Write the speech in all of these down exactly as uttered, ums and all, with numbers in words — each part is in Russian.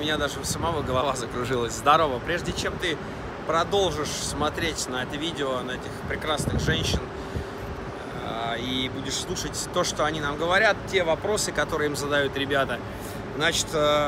меня даже у самого голова закружилась. Здорово. Прежде чем ты продолжишь смотреть на это видео, на этих прекрасных женщин, и будешь слушать то, что они нам говорят, те вопросы, которые им задают ребята, значит,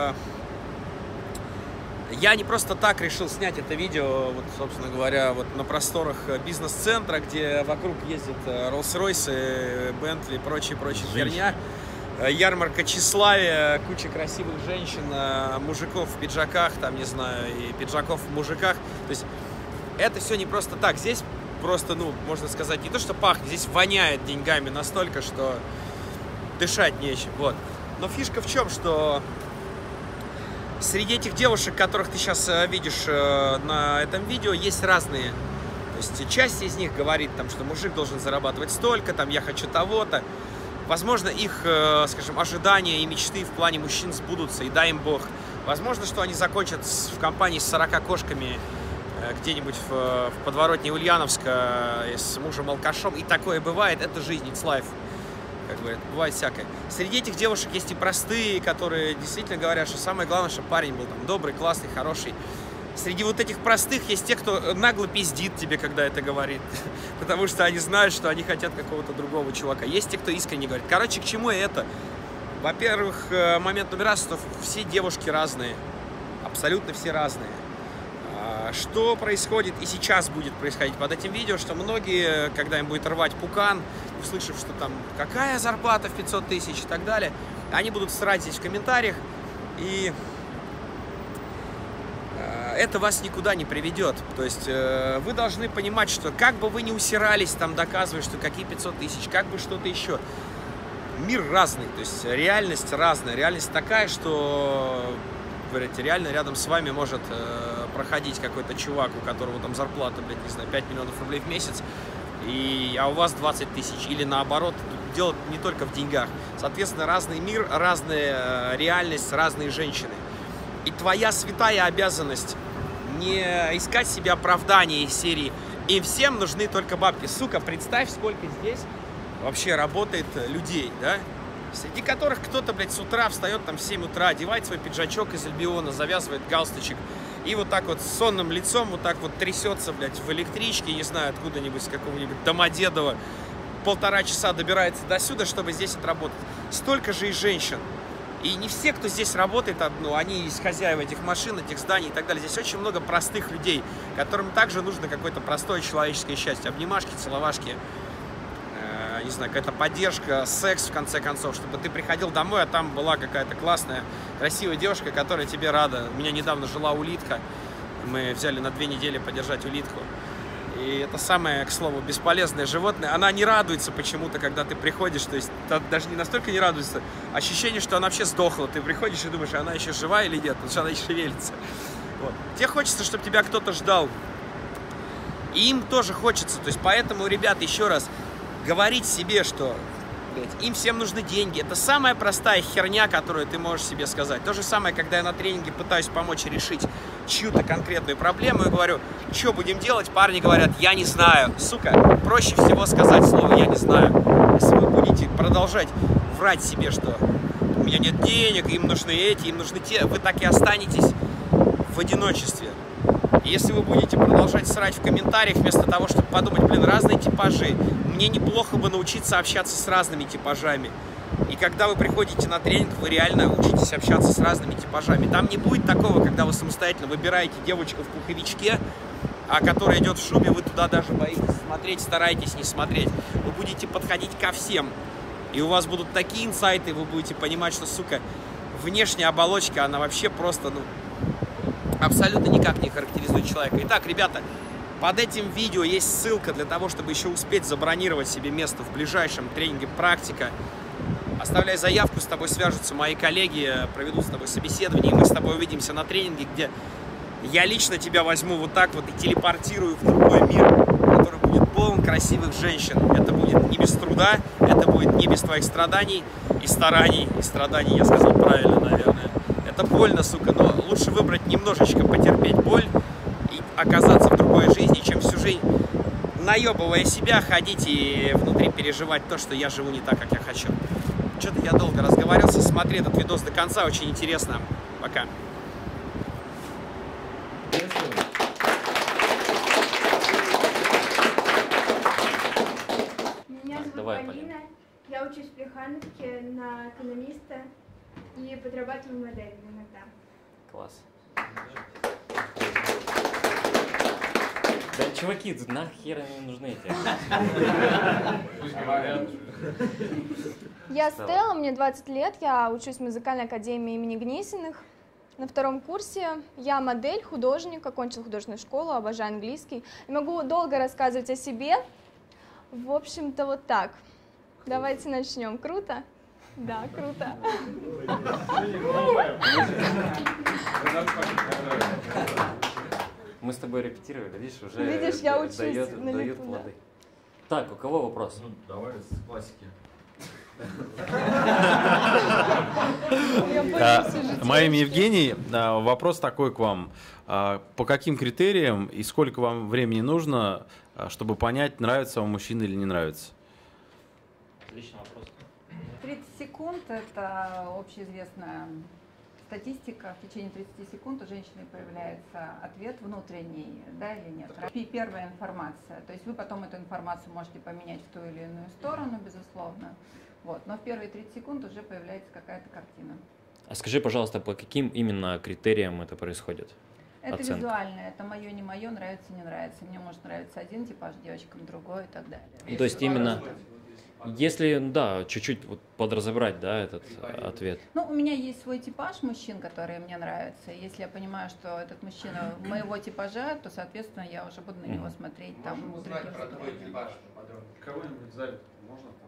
я не просто так решил снять это видео, вот, собственно говоря, вот на просторах бизнес-центра, где вокруг ездят Роллс-Ройсы, Бентли и прочая-прочая херня. Ярмарка тщеславия, куча красивых женщин, мужиков в пиджаках, там, не знаю, и пиджаков в мужиках. То есть это все не просто так. Здесь просто, ну, можно сказать, не то, что пахнет, здесь воняет деньгами настолько, что дышать нечем. Вот. Но фишка в чем, что среди этих девушек, которых ты сейчас видишь на этом видео, есть разные. То есть часть из них говорит, там, что мужик должен зарабатывать столько, там, я хочу того-то. Возможно, их, скажем, ожидания и мечты в плане мужчин сбудутся, и дай им Бог. Возможно, что они закончат в компании с сорока кошками где-нибудь в, в подворотне Ульяновска с мужем-алкашом. И такое бывает, это жизнь, it's life. Как говорят, бывает всякое. Среди этих девушек есть и простые, которые действительно говорят, что самое главное, чтобы парень был там добрый, классный, хороший. Среди вот этих простых есть те, кто нагло пиздит тебе, когда это говорит. Потому что они знают, что они хотят какого-то другого чувака. Есть те, кто искренне говорит. Короче, к чему это? Во-первых, момент номер раз, что все девушки разные. Абсолютно все разные. Что происходит и сейчас будет происходить под этим видео, что многие, когда им будет рвать пукан, услышав, что там какая зарплата в пятьсот тысяч и так далее, они будут срать здесь в комментариях, и это вас никуда не приведет. То есть вы должны понимать, что как бы вы ни усирались, там доказывая, что какие пятьсот тысяч, как бы что-то еще, мир разный, то есть реальность разная, реальность такая, что, говорите, реально рядом с вами может э, проходить какой-то чувак, у которого там зарплата, блядь, не знаю, пять миллионов рублей в месяц, и, а у вас двадцать тысяч, или наоборот. Дело не только в деньгах. Соответственно, разный мир, разная э, реальность, разные женщины. И твоя святая обязанность не искать себе оправдания из серии «Им всем нужны только бабки». Сука, представь, сколько здесь вообще работает людей, да? Среди которых кто-то, блядь, с утра встает там в семь утра, одевает свой пиджачок из Альбиона, завязывает галстучек и вот так вот с сонным лицом вот так вот трясется, блядь, в электричке, не знаю, откуда-нибудь, с какого-нибудь Домодедово, полтора часа добирается до сюда, чтобы здесь отработать. Столько же и женщин. И не все, кто здесь работает, ну, они из хозяев этих машин, этих зданий и так далее. Здесь очень много простых людей, которым также нужно какое-то простое человеческое счастье. Обнимашки, целовашки. Не знаю, какая-то поддержка, секс, в конце концов, чтобы ты приходил домой, а там была какая-то классная, красивая девушка, которая тебе рада. У меня недавно жила улитка, мы взяли на две недели подержать улитку. И это самое, к слову, бесполезное животное. Она не радуется почему-то, когда ты приходишь, то есть даже не настолько не радуется, ощущение, что она вообще сдохла. Ты приходишь и думаешь, она еще жива или нет, потому что она еще шевелится. Вот. Тебе хочется, чтобы тебя кто-то ждал. И им тоже хочется, то есть поэтому, ребят, еще раз, говорить себе, что, блядь, им всем нужны деньги. Это самая простая херня, которую ты можешь себе сказать. То же самое, когда я на тренинге пытаюсь помочь решить чью-то конкретную проблему и говорю, что будем делать? Парни говорят, я не знаю. Сука, проще всего сказать слово «я не знаю». Если вы будете продолжать врать себе, что у меня нет денег, им нужны эти, им нужны те, вы так и останетесь в одиночестве. И если вы будете продолжать срать в комментариях, вместо того, чтобы подумать, блин, разные типажи, мне неплохо бы научиться общаться с разными типажами. И когда вы приходите на тренинг, вы реально учитесь общаться с разными типажами. Там не будет такого, когда вы самостоятельно выбираете девочку в пуховичке, а которая идет в шубе, вы туда даже боитесь смотреть, стараетесь не смотреть. Вы будете подходить ко всем. И у вас будут такие инсайты, вы будете понимать, что, сука, внешняя оболочка, она вообще просто, ну, абсолютно никак не характеризует человека. Итак, ребята, под этим видео есть ссылка для того, чтобы еще успеть забронировать себе место в ближайшем тренинге «Практика». Оставляй заявку, с тобой свяжутся мои коллеги, проведут с тобой собеседование, и мы с тобой увидимся на тренинге, где я лично тебя возьму вот так вот и телепортирую в другой мир, который будет полон красивых женщин. Это будет не без труда, это будет не без твоих страданий и стараний, и страданий, я сказал правильно, наверное. Это больно, сука, но лучше выбрать немножечко потерпеть боль и оказаться в другой жизни, чем всю жизнь, наебывая себя, ходить и внутри переживать то, что я живу не так, как я хочу. Что-то я долго разговаривался, смотри этот видос до конца, очень интересно. Пока. механике, на экономиста и подрабатываю моделью иногда. Класс. Да, чуваки, нахер они нужны эти? Я Стелла, мне двадцать лет, я учусь в музыкальной академии имени Гнесиных. На втором курсе я модель, художник, окончил художественную школу, обожаю английский. И могу долго рассказывать о себе. В общем-то, вот так. Давайте начнем. Круто? Да, круто. Мы с тобой репетировали, видишь, уже видишь, я учусь дает, на дают лету, плоды. Да. Так, у кого вопрос? Ну, давай с классики. Мое имя Евгений. Вопрос такой к вам. По каким критериям и сколько вам времени нужно, чтобы понять, нравится вам мужчина или не нравится? Отличный вопрос. тридцать секунд – это общеизвестная статистика. В течение тридцати секунд у женщины появляется ответ внутренний, да или нет. И первая информация. То есть вы потом эту информацию можете поменять в ту или иную сторону, безусловно. Вот. Но в первые тридцать секунд уже появляется какая-то картина. А скажи, пожалуйста, по каким именно критериям это происходит? Это Оценка. Визуально, это мое, не мое, нравится, не нравится. Мне может нравиться один типаж, девочкам другой и так далее. Ну, то есть именно, если, да, чуть-чуть вот подразобрать, да, этот ответ. Ну, у меня есть свой типаж мужчин, которые мне нравятся. Если я понимаю, что этот мужчина моего типажа, то, соответственно, я уже буду на него смотреть там. Кого-нибудь в зале можно там?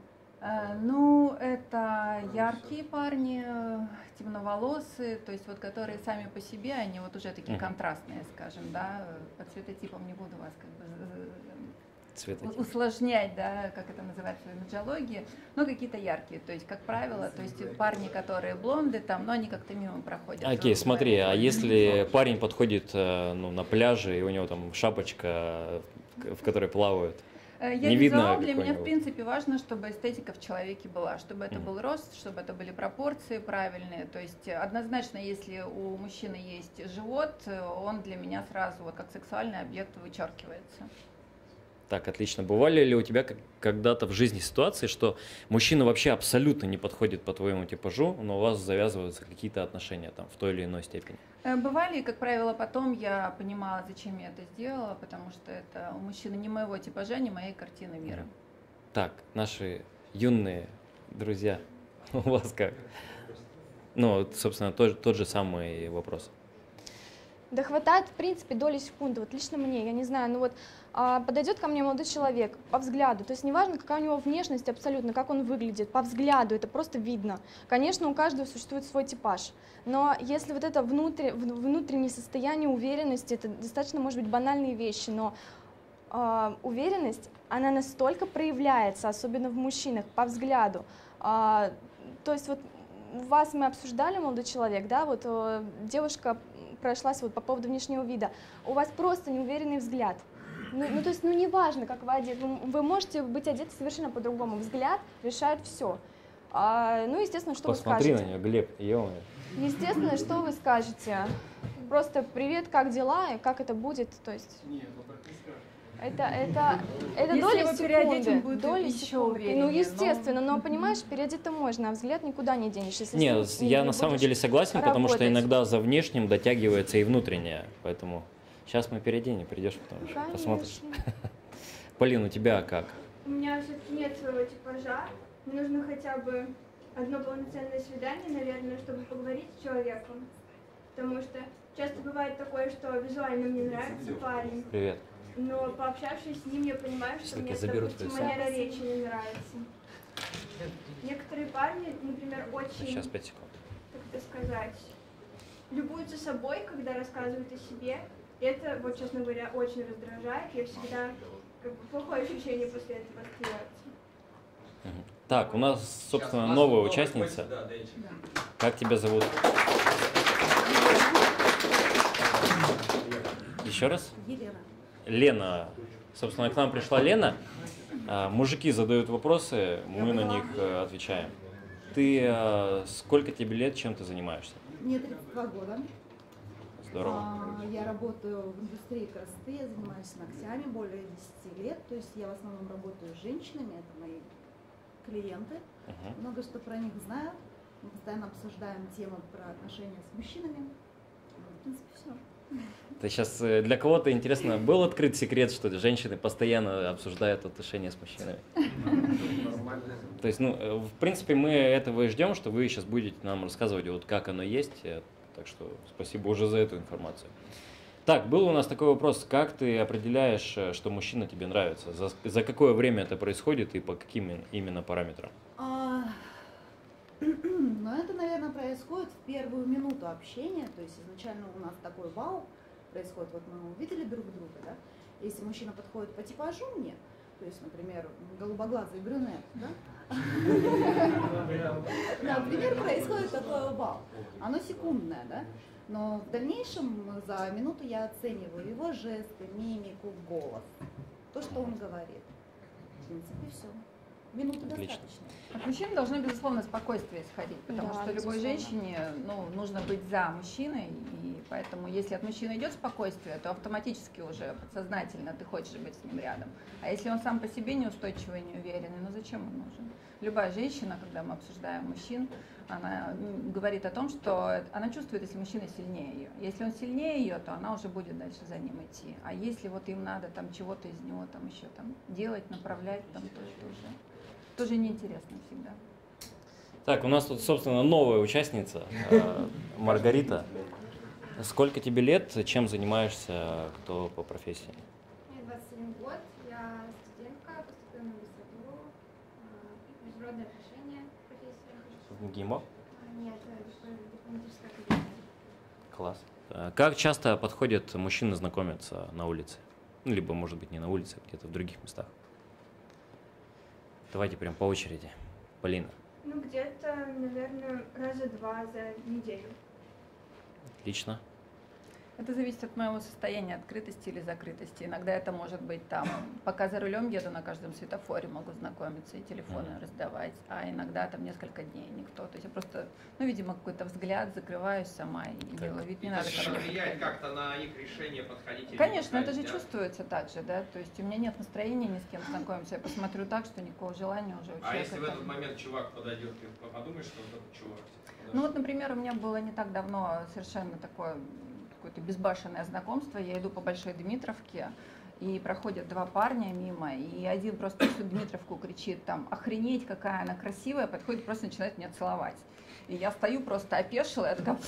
Ну, это яркие парни, темноволосые, то есть вот которые сами по себе, они вот уже такие контрастные, скажем, да, по цветотипам не буду вас как бы Цветотип. усложнять, да, как это называется в имиджологии, но какие-то яркие, то есть, как правило, то есть парни, которые блонды, там, но они как-то мимо проходят. Окей, смотри, а если парень подходит ну, на пляже, и у него там шапочка, в которой плавают? Я не визуал, видно для меня, в принципе, важно, чтобы эстетика в человеке была, чтобы это Mm. был рост, чтобы это были пропорции правильные. То есть однозначно, если у мужчины есть живот, он для меня сразу вот как сексуальный объект вычеркивается. Так, отлично. Бывали ли у тебя когда-то в жизни ситуации, что мужчина вообще абсолютно не подходит по твоему типажу, но у вас завязываются какие-то отношения там в той или иной степени? Бывали, и, как правило, потом я понимала, зачем я это сделала, потому что это у мужчины не моего типажа, не моей картины мира. Так, наши юные друзья, у вас как? Ну, собственно, тот, тот же самый вопрос. Да хватает, в принципе, доли секунды. Вот лично мне, я не знаю, ну вот а, подойдет ко мне молодой человек по взгляду, то есть неважно, какая у него внешность абсолютно, как он выглядит, по взгляду, это просто видно. Конечно, у каждого существует свой типаж, но если вот это внутри, внутреннее состояние уверенности, это достаточно, может быть, банальные вещи, но а, уверенность, она настолько проявляется, особенно в мужчинах, по взгляду. А, то есть вот у вас мы обсуждали, молодой человек, да, вот э, девушка прошлась вот по поводу внешнего вида, у вас просто неуверенный взгляд. Ну, ну то есть, ну неважно, как вы одеты, вы, вы можете быть одеты совершенно по-другому. Взгляд решает все. А, ну, естественно, что Посмотри вы скажете? на нее, Глеб, ё-моё. Естественно, что вы скажете? Просто привет, как дела и как это будет, то есть. Нет, вот так не скажешь. Это, это, это Если доли его переодеть, он секунды, будет доли еще секунды. увереннее, Ну, естественно, но- но, понимаешь, переодеть-то можно, а взгляд никуда не денешь. Если Нет, с ним я не на самом будешь деле согласен, потому что работать. иногда за внешним дотягивается и внутреннее, поэтому сейчас мы переоденем, придешь потом еще, Конечно. посмотришь. Полин, у тебя как? У меня все-таки нет своего типажа. Мне нужно хотя бы одно полноценное свидание, наверное, чтобы поговорить с человеком. Потому что часто бывает такое, что визуально мне нравится парень, Привет. но пообщавшись с ним, я понимаю, что Всё-таки мне, заберут допустим, твою манера речи не нравится. Некоторые парни, например, очень, Сейчас пять секунд. как это сказать, любуются собой, когда рассказывают о себе. И это, вот, честно говоря, очень раздражает. Я всегда как бы плохое ощущение после этого остается. Мгм. Так, у нас, собственно, новая участница. Как тебя зовут? Еще раз? Елена. Лена. Собственно, к нам пришла Лена. А, Мужики задают вопросы, мы на них э, отвечаем. Ты э, сколько тебе лет, чем ты занимаешься? Мне тридцать два года. Здорово. А, Я работаю в индустрии красоты, я занимаюсь ногтями более десяти лет. То есть я в основном работаю с женщинами, это мои клиенты, Мгм. много что про них знают. Мы постоянно обсуждаем темы про отношения с мужчинами. Ну, в принципе, все. Это сейчас для кого-то интересно, был открыт секрет, что женщины постоянно обсуждают отношения с мужчинами? Нормально. То есть, ну, э, в принципе, мы этого и ждем, что вы сейчас будете нам рассказывать, вот как оно есть. э, Так что спасибо уже за эту информацию. Так, был у нас такой вопрос. Как ты определяешь, э, что мужчина тебе нравится? За, за какое время это происходит и по каким ин- именно параметрам? А, Но это, наверное, происходит в первую минуту общения. То есть изначально у нас такой вау происходит. Вот мы увидели друг друга, да? Если мужчина подходит по типажу мне, то есть, например, голубоглазый брюнет, да? Например, происходит такое вау. Оно секундное, да? Но в дальнейшем за минуту я оцениваю его жесты, мимику, голос, то, что он говорит. В принципе, все. Минуты Отлично. достаточно. От мужчин должно, безусловно, спокойствие исходить, потому Да, что любой безусловно. женщине ну, нужно быть за мужчиной, и поэтому если от мужчины идет спокойствие, то автоматически уже подсознательно ты хочешь быть с ним рядом. А если он сам по себе неустойчивый, неуверенный, ну зачем он нужен? Любая женщина, когда мы обсуждаем мужчин, она м, говорит о том, что она чувствует, если мужчина сильнее ее. Если он сильнее ее, то она уже будет дальше за ним идти. А если вот им надо там чего-то из него там еще там делать, направлять, там то, что уже тоже неинтересно всегда. Так, у нас тут, собственно, новая участница, э, Маргарита. Сколько тебе лет, чем занимаешься, кто по профессии? Мне двадцать один год, я студентка, поступила на магистратуру, а, международные отношения, профессия. ГИМО? А, Нет, это дипломатическая академия. Класс. Э, Как часто подходят мужчины знакомиться на улице? Ну, либо, может быть, не на улице, а где-то в других местах. Давайте прям по очереди. Полина. Ну, где-то, наверное, раза два за неделю. Отлично. Это зависит от моего состояния открытости или закрытости. Иногда это может быть там, пока за рулем еду, на каждом светофоре могу знакомиться и телефоны Мгм. раздавать, а иногда там несколько дней никто. То есть я просто, ну, видимо, какой-то взгляд, закрываюсь сама и делаю вид, не надо ко мне влияет подходить. как-то на их решение подходить или не Конечно, это же подходить, да? чувствуется так же, да, то есть у меня нет настроения ни с кем знакомиться, я посмотрю так, что никакого желания уже у А человека если в там- этот момент чувак подойдет, ты подумаешь, что вот этот чувак? Ну вот, например, у меня было не так давно совершенно такое какое-то безбашенное знакомство. Я иду по Большой Дмитровке, и проходят два парня мимо, и один просто всю Дмитровку кричит там: охренеть, какая она красивая, подходит, просто начинает меня целовать. И я стою просто опешила, я такая...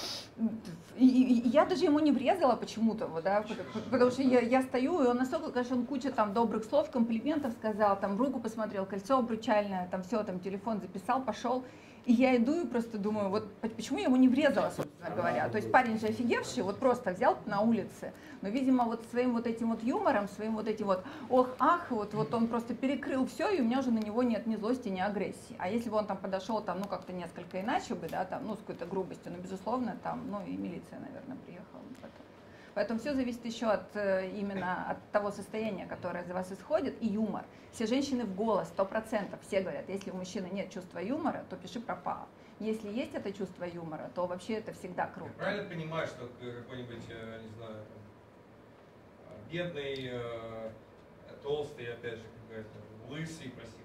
И, и- и я даже ему не врезала почему-то, вот, да, потому, потому что я, я стою, и он настолько, конечно, он куча там добрых слов, комплиментов сказал, там руку посмотрел, кольцо обручальное, там все, там телефон записал, пошел. И я иду и просто думаю, вот почему я ему не врезала, собственно говоря. То есть парень же офигевший, вот просто взял на улице, но, видимо, вот своим вот этим вот юмором, своим вот этим вот ох, ах, вот, вот он просто перекрыл все, и у меня уже на него нет ни злости, ни агрессии. А если бы он там подошел, там, ну, как-то несколько иначе бы, да, там, ну, с какой-то грубостью, ну, безусловно, там, ну, и милиция, наверное, приехала бы потом. Поэтому все зависит еще от э, именно от того состояния, которое за вас исходит, и юмор. Все женщины в голос, сто процентов, все говорят, если у мужчины нет чувства юмора, то пиши пропало. Если есть это чувство юмора, то вообще это всегда круто. Я правильно понимаю, что какой-нибудь, э, не знаю, там, э, бедный, э, толстый, опять же, какой-то, лысый, прости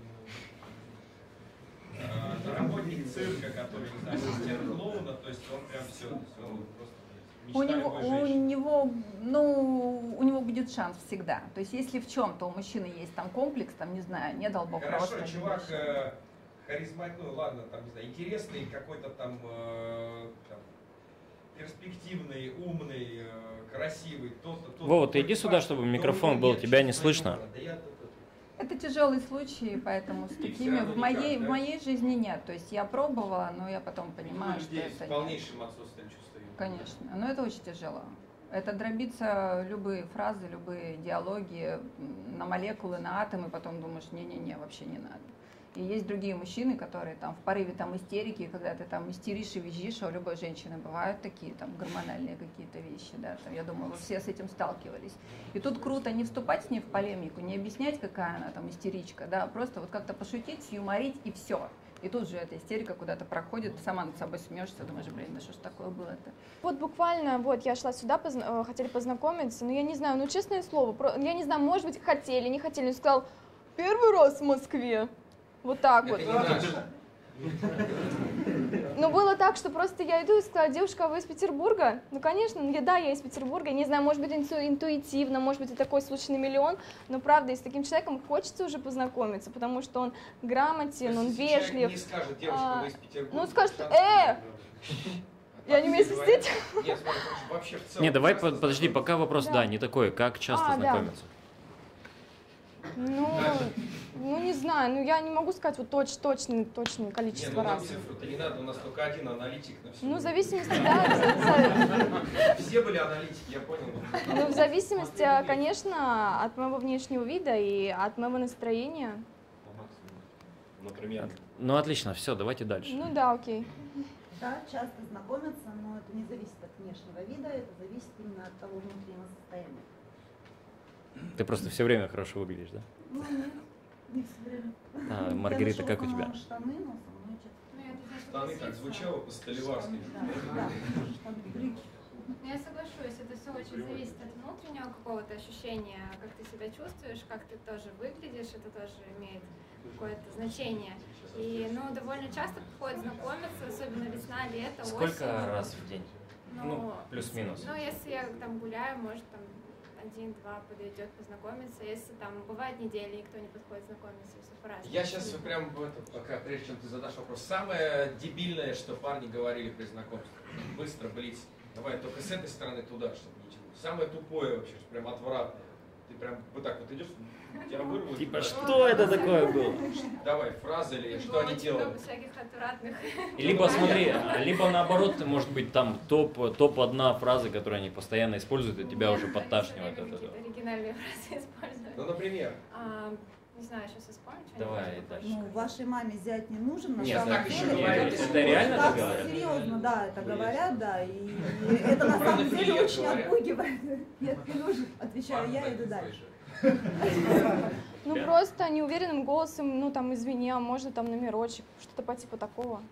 господи, э, работник цирка, который, не знаю, ассистент клоуна, то есть он прям все, то есть он просто мечта У него, любой у женщины. него, ну, у него будет шанс всегда. То есть, если в чем-то у мужчины есть там комплекс, там, не знаю, не дал бог Хорошо, роста. чувак небольшой. э, харизматичный, ну ладно, там, не знаю, интересный, какой-то там, э, там перспективный, умный, э, красивый, тот-то, тот. Вова, ты иди сюда, факт, чтобы но у микрофон него был, нет тебя не чувства слышно. юмора. Да я тут- тут- Это тяжелый случай, поэтому с И такими всё равно в моей, никак, да? в моей жизни нет. То есть я пробовала, но я потом понимаю, что людей с это нет. полнейшим отсутствием чувства юмора. Конечно, но это очень тяжело. Это дробиться любые фразы, любые диалоги м, на молекулы, на атомы, потом думаешь, не-не-не, вообще не надо. И есть другие мужчины, которые там в порыве там истерики, когда ты там истеришь и визжишь, а у любой женщины бывают такие там гормональные какие-то вещи, да, там, я думаю, вы все с этим сталкивались. И тут круто не вступать с ней в полемику, не объяснять, какая она там истеричка, да, просто вот как-то пошутить, юморить и все. И тут же эта истерика куда-то проходит, ты сама над собой смеешься, думаешь, блин, да что ж такое было-то. Вот буквально, вот я шла сюда, позна- э, хотели познакомиться, но я не знаю, ну честное слово, про- я не знаю, может быть, хотели, не хотели, он сказал, первый раз в Москве. Вот так вот. Это не наше. Ну, было так, что просто я иду и сказала: девушка, а вы из Петербурга? Ну, конечно, ну, я, да, я из Петербурга. Не знаю, может быть, инту- интуитивно, может быть, и такой случай на миллион, но, правда, и с таким человеком хочется уже познакомиться, потому что он грамотен, он Если человек вежлив. не скажет, девушка, А, вы из Петербурга. ну, скажет: шанс э, нет. я не умею Говорят- свистеть. Нет, смотри, вообще в целом. Не, давай часто под- подожди, знакомы. пока вопрос, Да. да, не такой, как часто А, да. знакомиться? Ну, ну, не знаю, ну, я не могу сказать вот точ, точное, точное Не, количество ну нам раз. цифру-то не надо, у нас только один аналитик на всю. Ну, в зависимости, да, Все были аналитики, я понял. ну, в зависимости, конечно, от моего внешнего вида и от моего настроения. Например. Ну, отлично, все, давайте дальше. Ну, да, окей. Да, часто знакомятся, но это не зависит от внешнего вида, это зависит именно от того внутреннего состояния. Ты просто все время хорошо выглядишь, да? Ну, нет, не все время. А, Я Маргарита, ношу в как у тебя? основном штаны, но со мной часто. Штаны так звучало по-столиварски. Да, да, штаны, брюки. Ну, я соглашусь, это все очень зависит от внутреннего какого-то ощущения, как ты себя чувствуешь, как ты тоже выглядишь, это тоже имеет какое-то значение. И, ну, довольно часто приходят знакомиться, особенно весна, лето, Сколько осень. раз в день? Ну, плюс-минус. Ну, если я там гуляю, может, там один-два подойдет познакомиться. Если там бывает недели, никто не подходит знакомиться, все по-разному. Я сейчас прям, в это, пока, прежде чем ты задашь вопрос, самое дебильное, что парни говорили при знакомстве. Быстро, блиц. Давай только с этой стороны туда, чтобы ничего. Самое тупое вообще, что прям отвратное. Ты прям вот так вот идешь, тебя вырвут. Типа, что это такое было? Давай, фразы или что Было они очень делают. много всяких отвратных. Либо смотри, либо наоборот, может быть, там топ, топ одна фраза, которую они постоянно используют, и тебя Нет, уже они подташнивает всё от время этого. какие-то оригинальные фразы используют. Ну, например. А, не знаю, сейчас вспомню что-нибудь. Давай дальше. Ну, вашей маме зять не нужен, на Нет, самом так еще деле. говорят. Это реально Так так говорят? серьезно, да, это говорят, да, и, и это на самом деле привет очень говорят. отпугивает. Нет, не нужен, отвечаю я, иду дальше. Ну, Да. просто неуверенным голосом, ну, там, извини, а можно там номерочек, что-то по типу такого.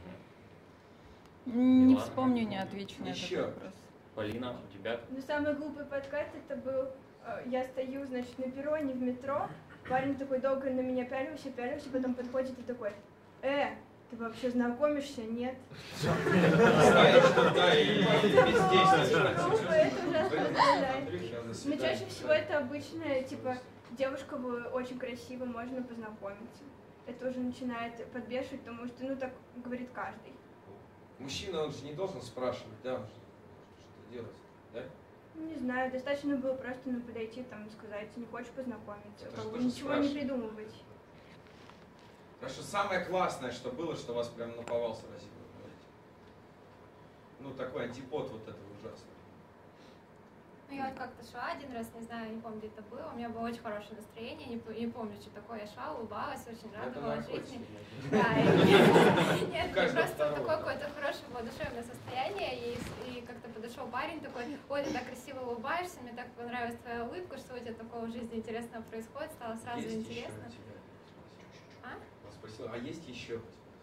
Не Милана? вспомню, не отвечу на этот Еще. вопрос. Полина, у тебя? Ну, самый глупый подкат это был, э, я стою, значит, на перроне в метро, парень такой долго на меня пялился, пялился, потом подходит и такой: э, ты вообще знакомишься? Нет. Знаешь, что да, и бездействие. Глупо, это ужасно раздражает. Но чаще всего это обычно, типа, девушка вы очень красивая, можно познакомиться. Это уже начинает подбешивать, потому что, ну, так говорит каждый. Мужчина, он же не должен спрашивать, да, он же что делать, да? Ну, не знаю, достаточно было просто, ну, подойти там и сказать: не хочешь познакомиться, Это как же бы тоже ничего не спрашивать. придумывать. Потому что самое классное, что было, что вас прям наповал сразу говорить. Ну, такой антипод вот этого ужасного. Ну, я вот как-то шла один раз, не знаю, не помню, где это было, у меня было очень хорошее настроение, не, по- не помню, что такое, я шла, улыбалась, очень Это радовалась наркотики. жизни. Да, и- нет, Каждого просто второго, такое да. какое-то хорошее воодушевленное состояние, и, с- и как-то подошел парень такой: ой, ты так красиво улыбаешься, мне так понравилась твоя улыбка, что у тебя такого в жизни интересного происходит, стало сразу Есть интересно. еще у тебя? А? Он спросил, а есть еще?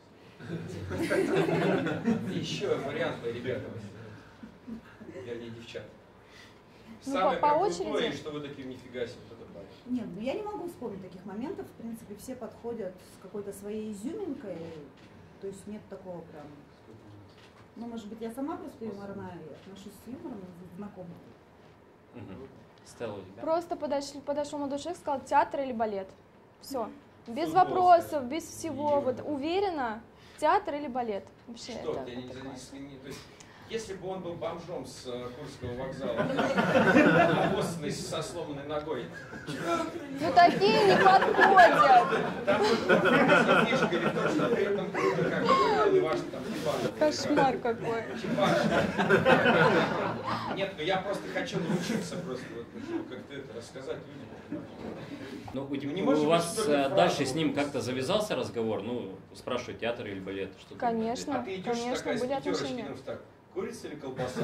Еще варианты, ребята. Вернее, девчата. Ну, Самое по- по прям крутое, очереди. и что вы такие: нифига себе, вот это парень. Нет, ну я не могу вспомнить таких моментов. В принципе, все подходят с какой-то своей изюминкой. То есть нет такого прям. Ну, может быть, я сама просто юморная и отношусь с юмором к знакомым. Мгм. Стелла, у тебя? Просто подошли, подошел молодой человек, сказал: театр или балет. Все. Без Футбол, вопросов, скажем. без всего. Вот уверенно, театр или балет. Вообще, Что, это ты не, вот не- такое. не- то есть, если бы он был бомжом с э, Курского вокзала, обоссанный со сломанной ногой, Ну, такие не подходят. там вот фишка или в том, что при этом круто, как бы, ваш там типаж. Кошмар какой. Типаж. Нет, ну я просто хочу научиться просто вот, ну, как-то это рассказать людям. Ну, у, не у может быть вас столько э, фраз, дальше ну, с ним как-то завязался разговор? Ну, спрашиваю, театр или балет? Что ты Конечно. А ты идешь Конечно, такая с были пятерочки, отношения. ну, так, курица или колбаса?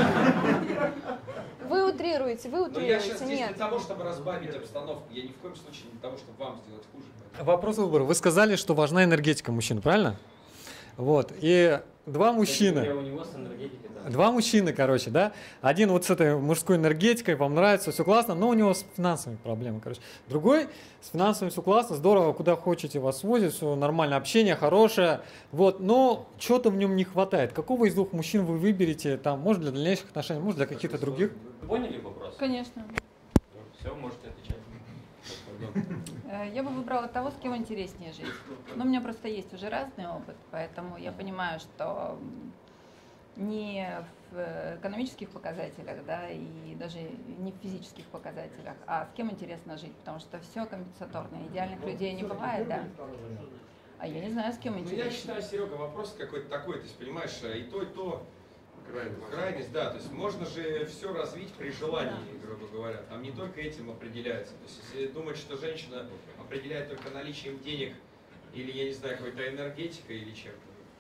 Вы утрируете, вы Но я сейчас утрируете. здесь Нет. для того, чтобы разбавить обстановку. Я ни в коем случае не для того, чтобы вам сделать хуже. Вопрос выбора. Вы сказали, что важна энергетика мужчин, правильно? Вот. И два мужчины. У него с энергетикой, да. Два мужчины, короче, да. Один вот с этой мужской энергетикой, вам нравится, все классно, но у него с финансовыми проблемами, короче. Другой с финансовыми все классно, здорово, куда хотите вас возят, все нормально, общение хорошее. Вот, но что-то в нем не хватает. Какого из двух мужчин вы выберете, там, может, для дальнейших отношений, может, для каких-то других? Вы поняли вопрос? Конечно. Все, можете отвечать. Э, Я бы выбрала того, с кем интереснее жить. Но у меня просто есть уже разный опыт, поэтому я понимаю, что не в экономических показателях, да, и даже не в физических показателях, а с кем интересно жить, потому что все компенсаторно. Идеальных людей не бывает, да. А я не знаю, с кем Ну, я интересно. считаю, Серега, вопрос какой-то такой, то есть, понимаешь, и то, и то, крайность, крайность, да, то есть можно же все развить при желании, грубо говоря, там не только этим определяется, то есть если думать, что женщина определяет только наличием денег или, я не знаю, какой-то энергетикой или чем-то,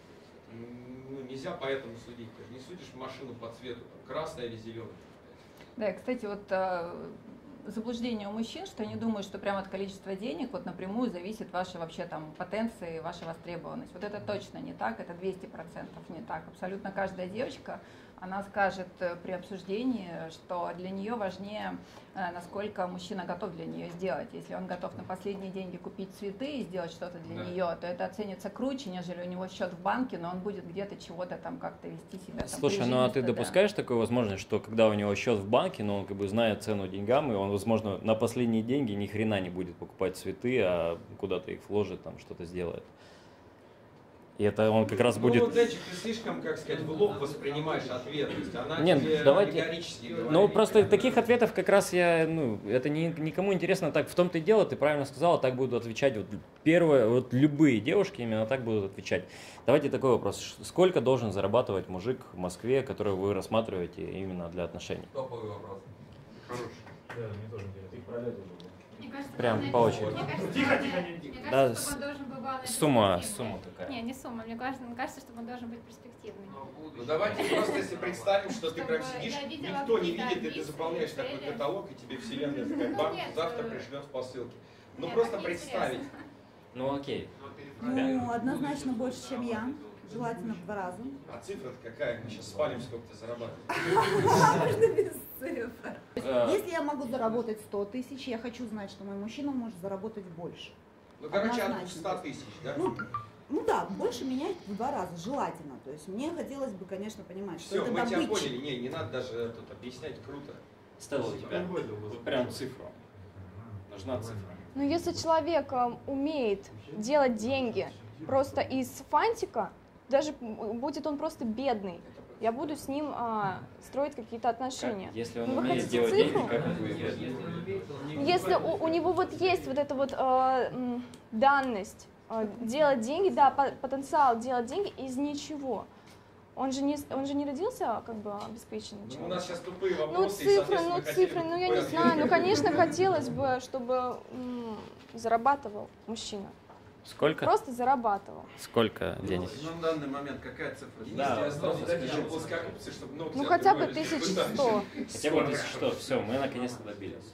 ну, нельзя по этому судить, ты же не судишь машину по цвету, там, красная или зеленая. Да, и, кстати, вот э, заблуждение у мужчин, что они думают, что прямо от количества денег вот напрямую зависит ваша вообще там потенция и ваша востребованность. Вот это точно не так, это двести процентов не так. Абсолютно каждая девочка, она скажет при обсуждении, что для нее важнее, э, насколько мужчина готов для нее сделать. Если он готов на последние деньги купить цветы и сделать что-то для Да. нее, то это оценится круче, нежели у него счет в банке, но он будет где-то чего-то там как-то вести себя. Там, Слушай, ну а ты прижимисто, да. допускаешь такую возможность, что когда у него счет в банке, но он как бы знает цену деньгам, и он, возможно, на последние деньги ни хрена не будет покупать цветы, а куда-то их вложит, там что-то сделает. И это он как раз Ну, будет... вот этих ты слишком, как сказать, в лоб воспринимаешь ответ, то есть она Нет, тебе давайте- аллегорически говорит. Ну, просто таких ответов как раз я, ну, это не, никому интересно так. В том-то и дело, ты правильно сказала, так будут отвечать. Вот первое, вот любые девушки именно так будут отвечать. Давайте такой вопрос. Ш- Сколько должен зарабатывать мужик в Москве, которого вы рассматриваете именно для отношений? Топовый вопрос. Хороший. Да, мне тоже интересно. Мне кажется, Прям главное- по очереди. Мне кажется, Тихо, главное- тихо, не мне тихо. Да, кажется, чтобы он должен был главное Сумма, перспективный. сумма какая? Не, не сумма. Мне кажется, мне кажется, чтобы он должен быть перспективный. Ну давайте просто если представим, что ты прям Чтобы сидишь, я видела никто не какие-то видит, и ты амбиции, заполняешь такой цели. каталог, и тебе вселенная такая, Ну, банк нет, завтра э, пришлет в посылке. Ну нет, просто так представить. неинтересно. Ну, окей. Ну, однозначно больше, чем я. Желательно в два раза. А цифра-то какая? Мы сейчас спалим, сколько ты зарабатываешь. Можно без цифр. Э, Если я могу заработать сто тысяч, я хочу знать, что мой мужчина может заработать больше. Ну, короче, от Однозначно. двухсот тысяч, да? Ну, ну да, больше менять в два раза, желательно. То есть мне хотелось бы, конечно, понимать, что Все, это мы тебя добытчик. поняли. Не, не надо даже тут объяснять, круто. Стелла, у тебя вот прям цифру. Нужна цифра. Но если человек э, умеет делать деньги просто из фантика, даже м, будет он просто бедный, я буду с ним а, строить какие-то отношения. Как? Если он Ну, вы умеет хотите делать цифру? деньги, как он будет бедный? Если у, у него вот есть вот эта вот э, м, данность э, делать деньги, да, по- потенциал делать деньги из ничего. Он же не, он же не родился как бы обеспеченным Ну, у человеком. нас сейчас тупые Ну вопросы, и, цифры, соответственно, ну хотели цифры, бы ну я тупой не знаю, ну ответ. конечно хотелось бы, чтобы м, зарабатывал мужчина. Сколько? Просто зарабатывал. Сколько денег? Ну, на данный момент какая цифра? Да, Денис, тебе осталось вопрос дать еще скажите. плоскогубцы, чтобы ногти Ну от хотя другой бы лишь тысяч пытались. сто. Хотя бы тысяч сто. Все, мы наконец-то добились.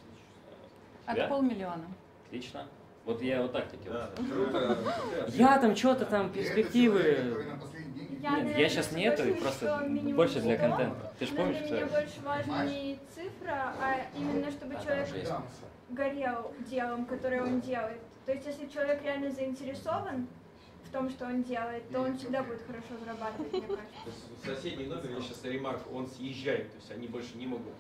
От Да? полмиллиона. Отлично. Вот я вот так хотел. Круто. Я там что-то там, перспективы. Я, Нет, я сейчас не это, соглашусь, просто что минимум больше для сто, контента. Ты ж но помнишь, для что... меня больше важна не цифра, а именно чтобы А, там человек уже есть. горел делом, которое он делает. То есть если человек реально заинтересован в том, что он делает, то он всегда будет хорошо зарабатывать, мне кажется. То есть в соседний номер я сейчас ремарк, он съезжает, то есть они больше не могут.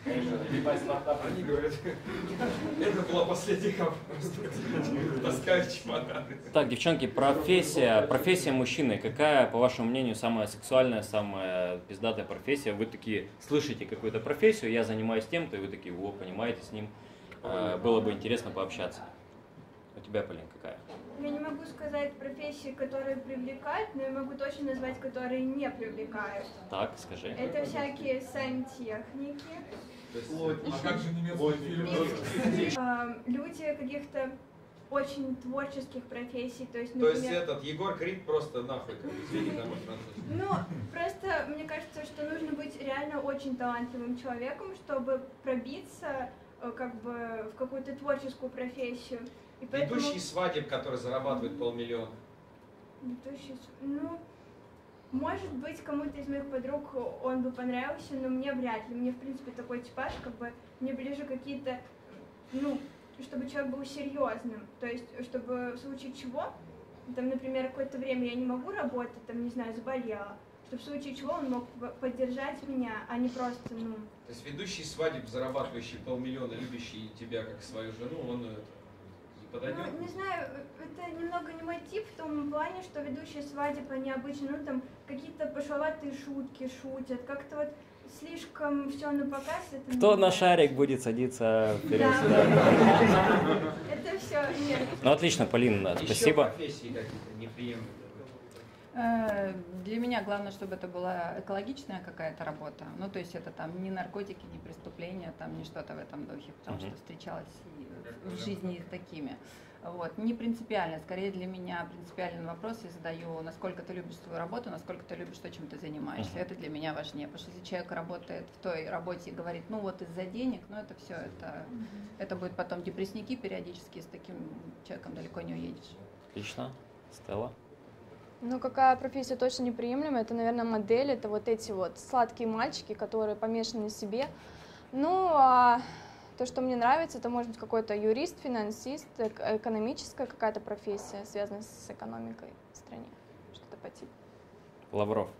Они говорят, это была последняя вопрос. Таскают чемоданы. Так, девчонки, профессия, профессия мужчины. Какая, по вашему мнению, самая сексуальная, самая пиздатая профессия? Вы такие слышите какую-то профессию, я занимаюсь тем-то, и вы такие, о, понимаете, с ним э, было бы интересно пообщаться. У тебя, Полин, какая? Я не могу сказать профессии, которые привлекают, но я могу точно назвать, которые не привлекают. Так, скажи. Это всякие сантехники, То есть, А как же немецкий фильм? эм, люди каких-то очень творческих профессий, то есть, То есть например... этот Егор Крид просто нахуй, как бы, извини на мой французский. Ну, просто мне кажется, что нужно быть реально очень талантливым человеком, чтобы пробиться э, как бы в какую-то творческую профессию. И поэтому... Ведущий свадеб, который зарабатывает полмиллиона. Ведущий с- Ну, может быть, кому-то из моих подруг он бы понравился, но мне вряд ли. Мне, в принципе, такой типаж, как бы, мне ближе какие-то, ну, чтобы человек был серьезным. То есть, чтобы в случае чего, там, например, какое-то время я не могу работать, там, не знаю, заболела, чтобы в случае чего он мог поддержать меня, а не просто, ну... То есть ведущий свадеб, зарабатывающий полмиллиона, любящий тебя как свою жену, он это, не подойдет? Ну, не знаю, это немного не мой тип в том плане, что ведущие свадеб, они обычно, ну, там, какие-то пошловатые шутки шутят, как-то вот слишком все на показ. Это Кто не на нравится. шарик будет садиться вперед? Да. Да. Это все, нет. Ну, отлично, Полина, Еще спасибо. профессии какие-то неприемлемые. Э, Для меня главное, чтобы это была экологичная какая-то работа. Ну, то есть это там не наркотики, не преступления, там не что-то в этом духе, потому Мгм. что встречалась и в жизни с такими. Вот. Не принципиально. Скорее для меня принципиальный вопрос я задаю, насколько ты любишь свою работу, насколько ты любишь то, чем ты занимаешься. Мгм. Это для меня важнее. Потому что если человек работает в той работе и говорит, ну вот из-за денег, ну это все, это, это будет потом депрессники периодически, с таким человеком далеко не уедешь. Отлично. Стелла? Ну, какая профессия точно неприемлема, это, наверное, модель, это вот эти вот сладкие мальчики, которые помешаны на себе. Ну, а то, что мне нравится, это может быть какой-то юрист, финансист, эк- экономическая какая-то профессия, связанная с экономикой в стране, что-то по типу. Лавров.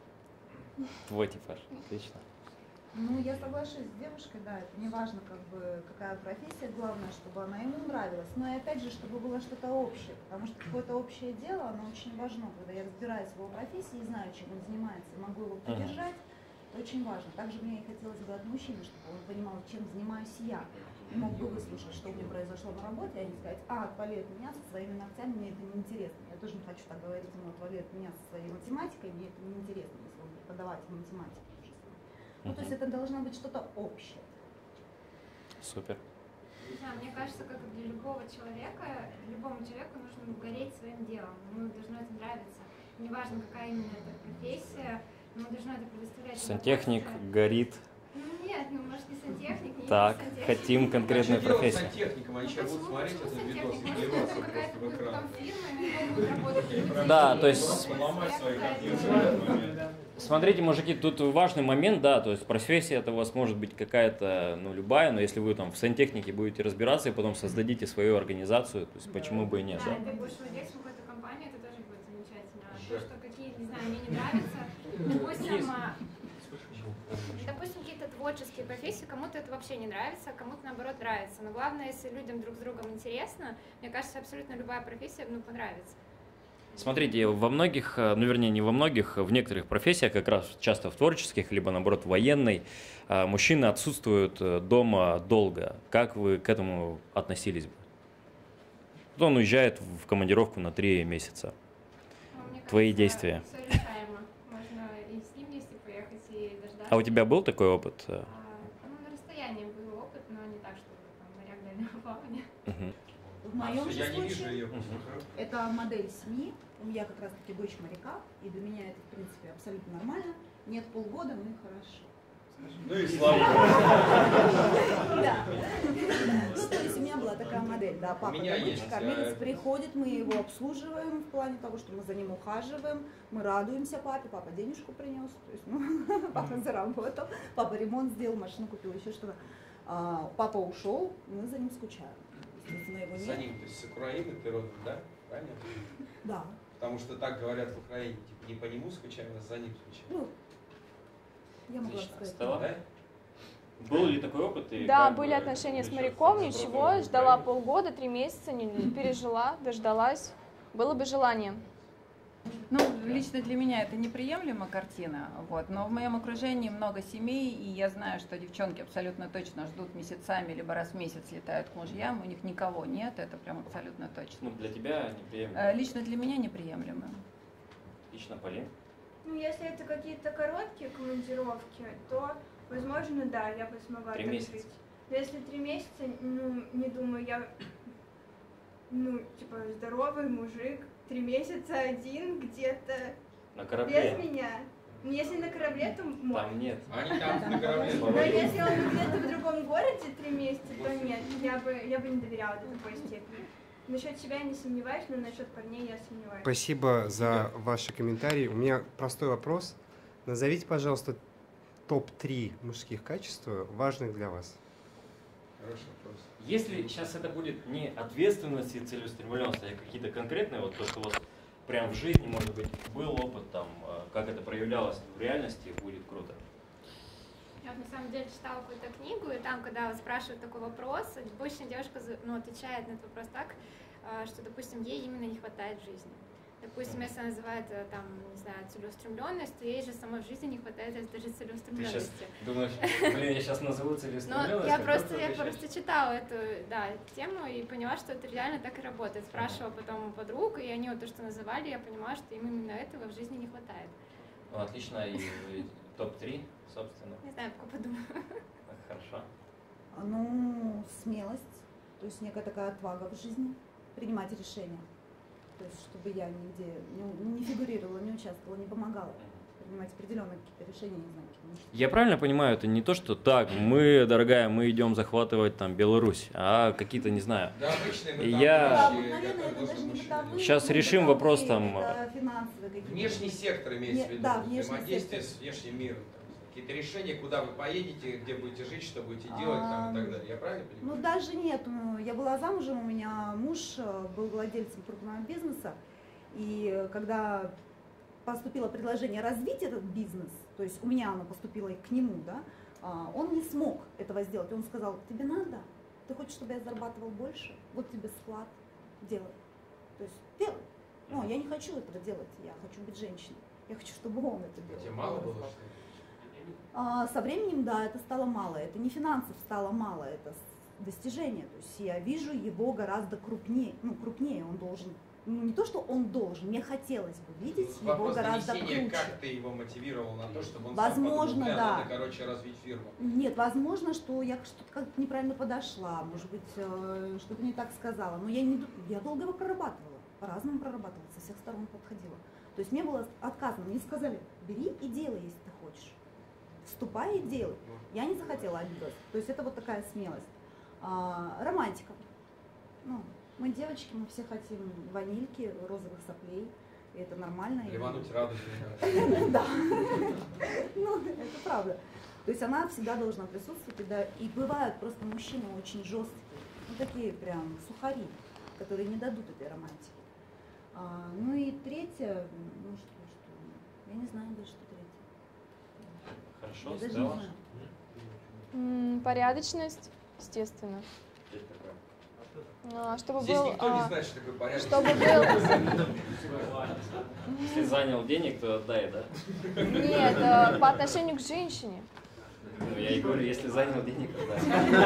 Твой типаж. Отлично. Ну, я соглашусь с девушкой, да, это не важно, как бы, какая профессия, главное, чтобы она ему нравилась, но и опять же, чтобы было что-то общее, потому что какое-то общее дело, оно очень важно, когда я разбираюсь в его профессии и знаю, чем он занимается, и могу его поддержать, это очень важно. Также мне и хотелось бы от мужчины, чтобы он понимал, чем занимаюсь я, и мог бы выслушать, что у меня произошло на работе, а не сказать, а, отвали от меня со своими ногтями, мне это неинтересно. Я тоже не хочу так говорить ему, отвали от меня со своей математикой, мне это неинтересно, если он преподаватель математики. Ну, то есть это должно быть что-то общее. Супер. Не знаю, мне кажется, как и для любого человека, любому человеку нужно гореть своим делом, ему должно это нравиться. Неважно, какая именно это профессия, ему должно это предоставлять. Сантехник удовольствие. горит. Ну нет, ну может не сантехник, не Так, сантехник. хотим конкретную А что делать профессию. с сантехником? Они Ну, сейчас будут почему, смотреть почему этот сантехник? видос и Может, плеваться это какая-то просто в будет экран. там фирма, и на ней будут работать люди. Да, и то есть- будут Поломать свои связать, компьютеры. Смотрите, мужики, тут важный момент, да, то есть профессия это у вас может быть какая-то, ну, любая, но если вы там в сантехнике будете разбираться и потом создадите свою организацию, то есть почему бы и нет, Да, да? ты будешь владельцем какой-то компании, это тоже будет замечательно. А то, что какие, не знаю, мне не нравится, допустим, а, допустим, какие-то творческие профессии, кому-то это вообще не нравится, а кому-то наоборот нравится. Но главное, если людям друг с другом интересно, мне кажется, абсолютно любая профессия, ну, понравится. Смотрите, во многих, ну, вернее, не во многих, в некоторых профессиях, как раз часто в творческих, либо, наоборот, в военной, а, мужчины отсутствуют э, дома долго. Как вы к этому относились бы? Вот он уезжает в командировку на три месяца. Ну, мне Твои кажется, действия. Все решаемо. Можно и с ним вместе поехать, и дождаться. А у тебя был такой опыт? А, ну, на расстоянии был опыт, но не так, чтобы там моряк дальнего плавания. Мгм. В моем А, же я не вижу случае ее. это модель семьи, у меня как раз таки дочь моряка, и для меня это, в принципе, абсолютно нормально. Нет полгода, ну и хорошо. скажем. Ну и слава богу. Да. Ну, то есть у меня была такая модель, да, папа меня добытчик, есть, кормилец э, приходит, мы его обслуживаем в плане того, что мы за ним ухаживаем, мы радуемся папе, папа денежку принес, то есть, ну, папа заработал, папа ремонт сделал, машину купил, еще что-то. А, папа ушел, мы за ним скучаем. Естественно, его За нет. ним, то есть с Украины ты родом, да? Правильно? Да. Потому что так говорят в Украине, типа, не по нему скучаем, а за ним скучаем. Ну, я могла бы Отлично. сказать. Стелла? Да? Был ли такой опыт? и Да, как были бы отношения с решать моряком, вопрос ничего, в ждала Украине? полгода, три месяца, не пережила, дождалась. Было бы желание. Ну, лично для меня это неприемлема картина, вот, но в моем окружении много семей, и я знаю, что девчонки абсолютно точно ждут месяцами, либо раз в месяц летают к мужьям, у них никого нет, это прям абсолютно точно. Ну, для тебя неприемлемо. Э, Лично для меня неприемлемо. Лично, Полин? Ну, если это какие-то короткие командировки, то, возможно, да, я бы смогла Три так месяца. жить. Но если три месяца, ну, не думаю, я, ну, типа, здоровый мужик, три месяца один где-то На корабле? без меня. Ну, если на корабле, то можно. Там нет. Они там на корабле. Но если он где-то в другом городе три месяца, то нет, я бы, я бы не доверяла до такой степени. Насчет себя я не сомневаюсь, но насчет парней я сомневаюсь. Спасибо за ваши комментарии. У меня простой вопрос. Назовите, пожалуйста, топ три мужских качеств, важных для вас. Хороший вопрос. Если сейчас это будет не ответственность и целеустремленность, а какие-то конкретные, вот то, что у вас прям в жизни, может быть, был опыт, там, как это проявлялось в реальности, будет круто. Я вот на самом деле читала какую-то книгу, и там, когда спрашивают такой вопрос, обычно девушка ну, отвечает на этот вопрос так, что, допустим, ей именно не хватает в жизни. Допустим, если она называет там, не знаю, целеустремленность, то ей же самой в жизни не хватает даже целеустремленности. Ты сейчас думаешь, блин, я сейчас назову целеустремленность? Но я просто, я просто читала эту, да, эту тему и поняла, что это реально так и работает. Спрашивала потом подруг, и они вот то, что называли, я понимала, что им именно этого в жизни не хватает. Ну, отлично, и топ три, собственно. Не знаю, пока подумаю. Хорошо. Ну, смелость, то есть некая такая отвага в жизни, принимать решения. То есть, чтобы я нигде не, не фигурировала, не участвовала, не помогала принимать определенные какие-то решения, не знаю. Что... Я правильно понимаю, это не то, что так, мы, дорогая, мы идем захватывать там Беларусь, а какие-то, не знаю. Да, обычные мы я... Да, вот, наверное, это даже не бытовые, сейчас ну, решим бытовые, вопрос там. финансовые какие-то. Внешний сектор имеется в виду, да, внешний взаимодействие сектор. с внешним миром. Какие-то решения, куда вы поедете, где будете жить, что будете делать там, и так далее. Я правильно понимаю? Ну, даже нет. Я была замужем, у меня муж был владельцем крупного бизнеса. И когда поступило предложение развить этот бизнес, то есть у меня оно поступило и к нему, да, он не смог этого сделать. Он сказал, тебе надо? Ты хочешь, чтобы я зарабатывал больше? Вот тебе склад, делай. То есть делай. Но я не хочу этого делать, я хочу быть женщиной. Я хочу, чтобы он это делал. Тебе мало было, что ли? А, со временем, да, это стало мало. Это не финансов стало мало, это достижение. То есть я вижу его гораздо крупнее. Ну, крупнее он должен. Ну, не то, что он должен, мне хотелось бы видеть Вопрос его гораздо донесения, круче. как ты его мотивировал на то, чтобы он Возможно, сам да. надо, короче, развить фирму? Нет, возможно, что я что-то как-то неправильно подошла, может быть, что-то не так сказала. Но я, не, я долго его прорабатывала, по-разному прорабатывала, со всех сторон подходила. То есть мне было отказано, мне сказали, бери и делай, если ты хочешь. Вступай и делай. Я не захотела обидеться. То есть это вот такая смелость. А, романтика. Ну, мы девочки, мы все хотим ванильки, розовых соплей. И это нормально. Ливануть радуги. Да. Ну, это правда. То есть она всегда должна присутствовать. И бывают просто мужчины очень жесткие. Ну, такие прям сухари, которые не дадут этой романтики. Ну и третье, ну что, что, я не знаю даже, что третье. Хорошо, я даже Стелла. не знаю. М, порядочность, естественно. А, чтобы Здесь был, никто а, не знает, что такое порядок. Чтобы был... Если занял денег, то отдай, да? Нет, а, по отношению к женщине. Ну, я и говорю, если занял денег, отдай.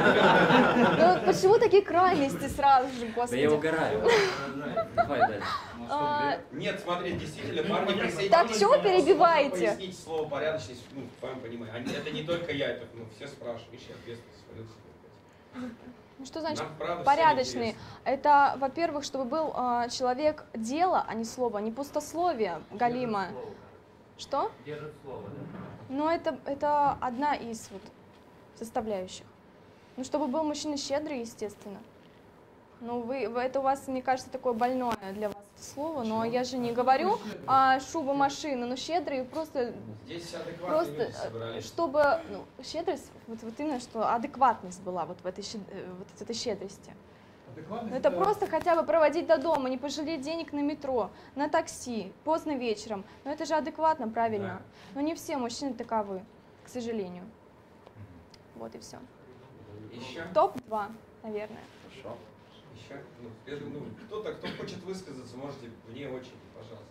Ну, почему такие крайности сразу же, Да господи? я угораю. Давай дальше. А, Нет, смотри, действительно, парни присоединились. Так чего перебиваете? Пояснить слово порядочность, ну, в твоем понимании. Они- Это не только я, это ну, все спрашивают, видишь, я ответственность свалил себе. Ну, что значит Нам, правда, порядочный? всем Это, во-первых, чтобы был а, человек дело, а не слово, не пустословие, галима. Что? Держит слово, да? Ну, это, это одна из вот составляющих. Ну, чтобы был мужчина щедрый, естественно. Ну, вы, вы- это у вас, мне кажется, такое больное для вас слово, но я же не говорю а, шуба машины, но щедрый просто, Здесь адекватные просто люди э, собрались. чтобы ну, щедрость, вот, вот именно, что адекватность была вот в этой, щед- э, вот в этой щедрости. Ну, это просто хотя бы проводить до дома, не пожалеть денег на метро, на такси, поздно вечером. Но это же адекватно, правильно. Но не все мужчины таковы, к сожалению. Вот и все. Еще? топ два, наверное. Хорошо. Еще? Ну, я думаю, ну, кто-то, кто хочет высказаться, можете вне очереди, пожалуйста.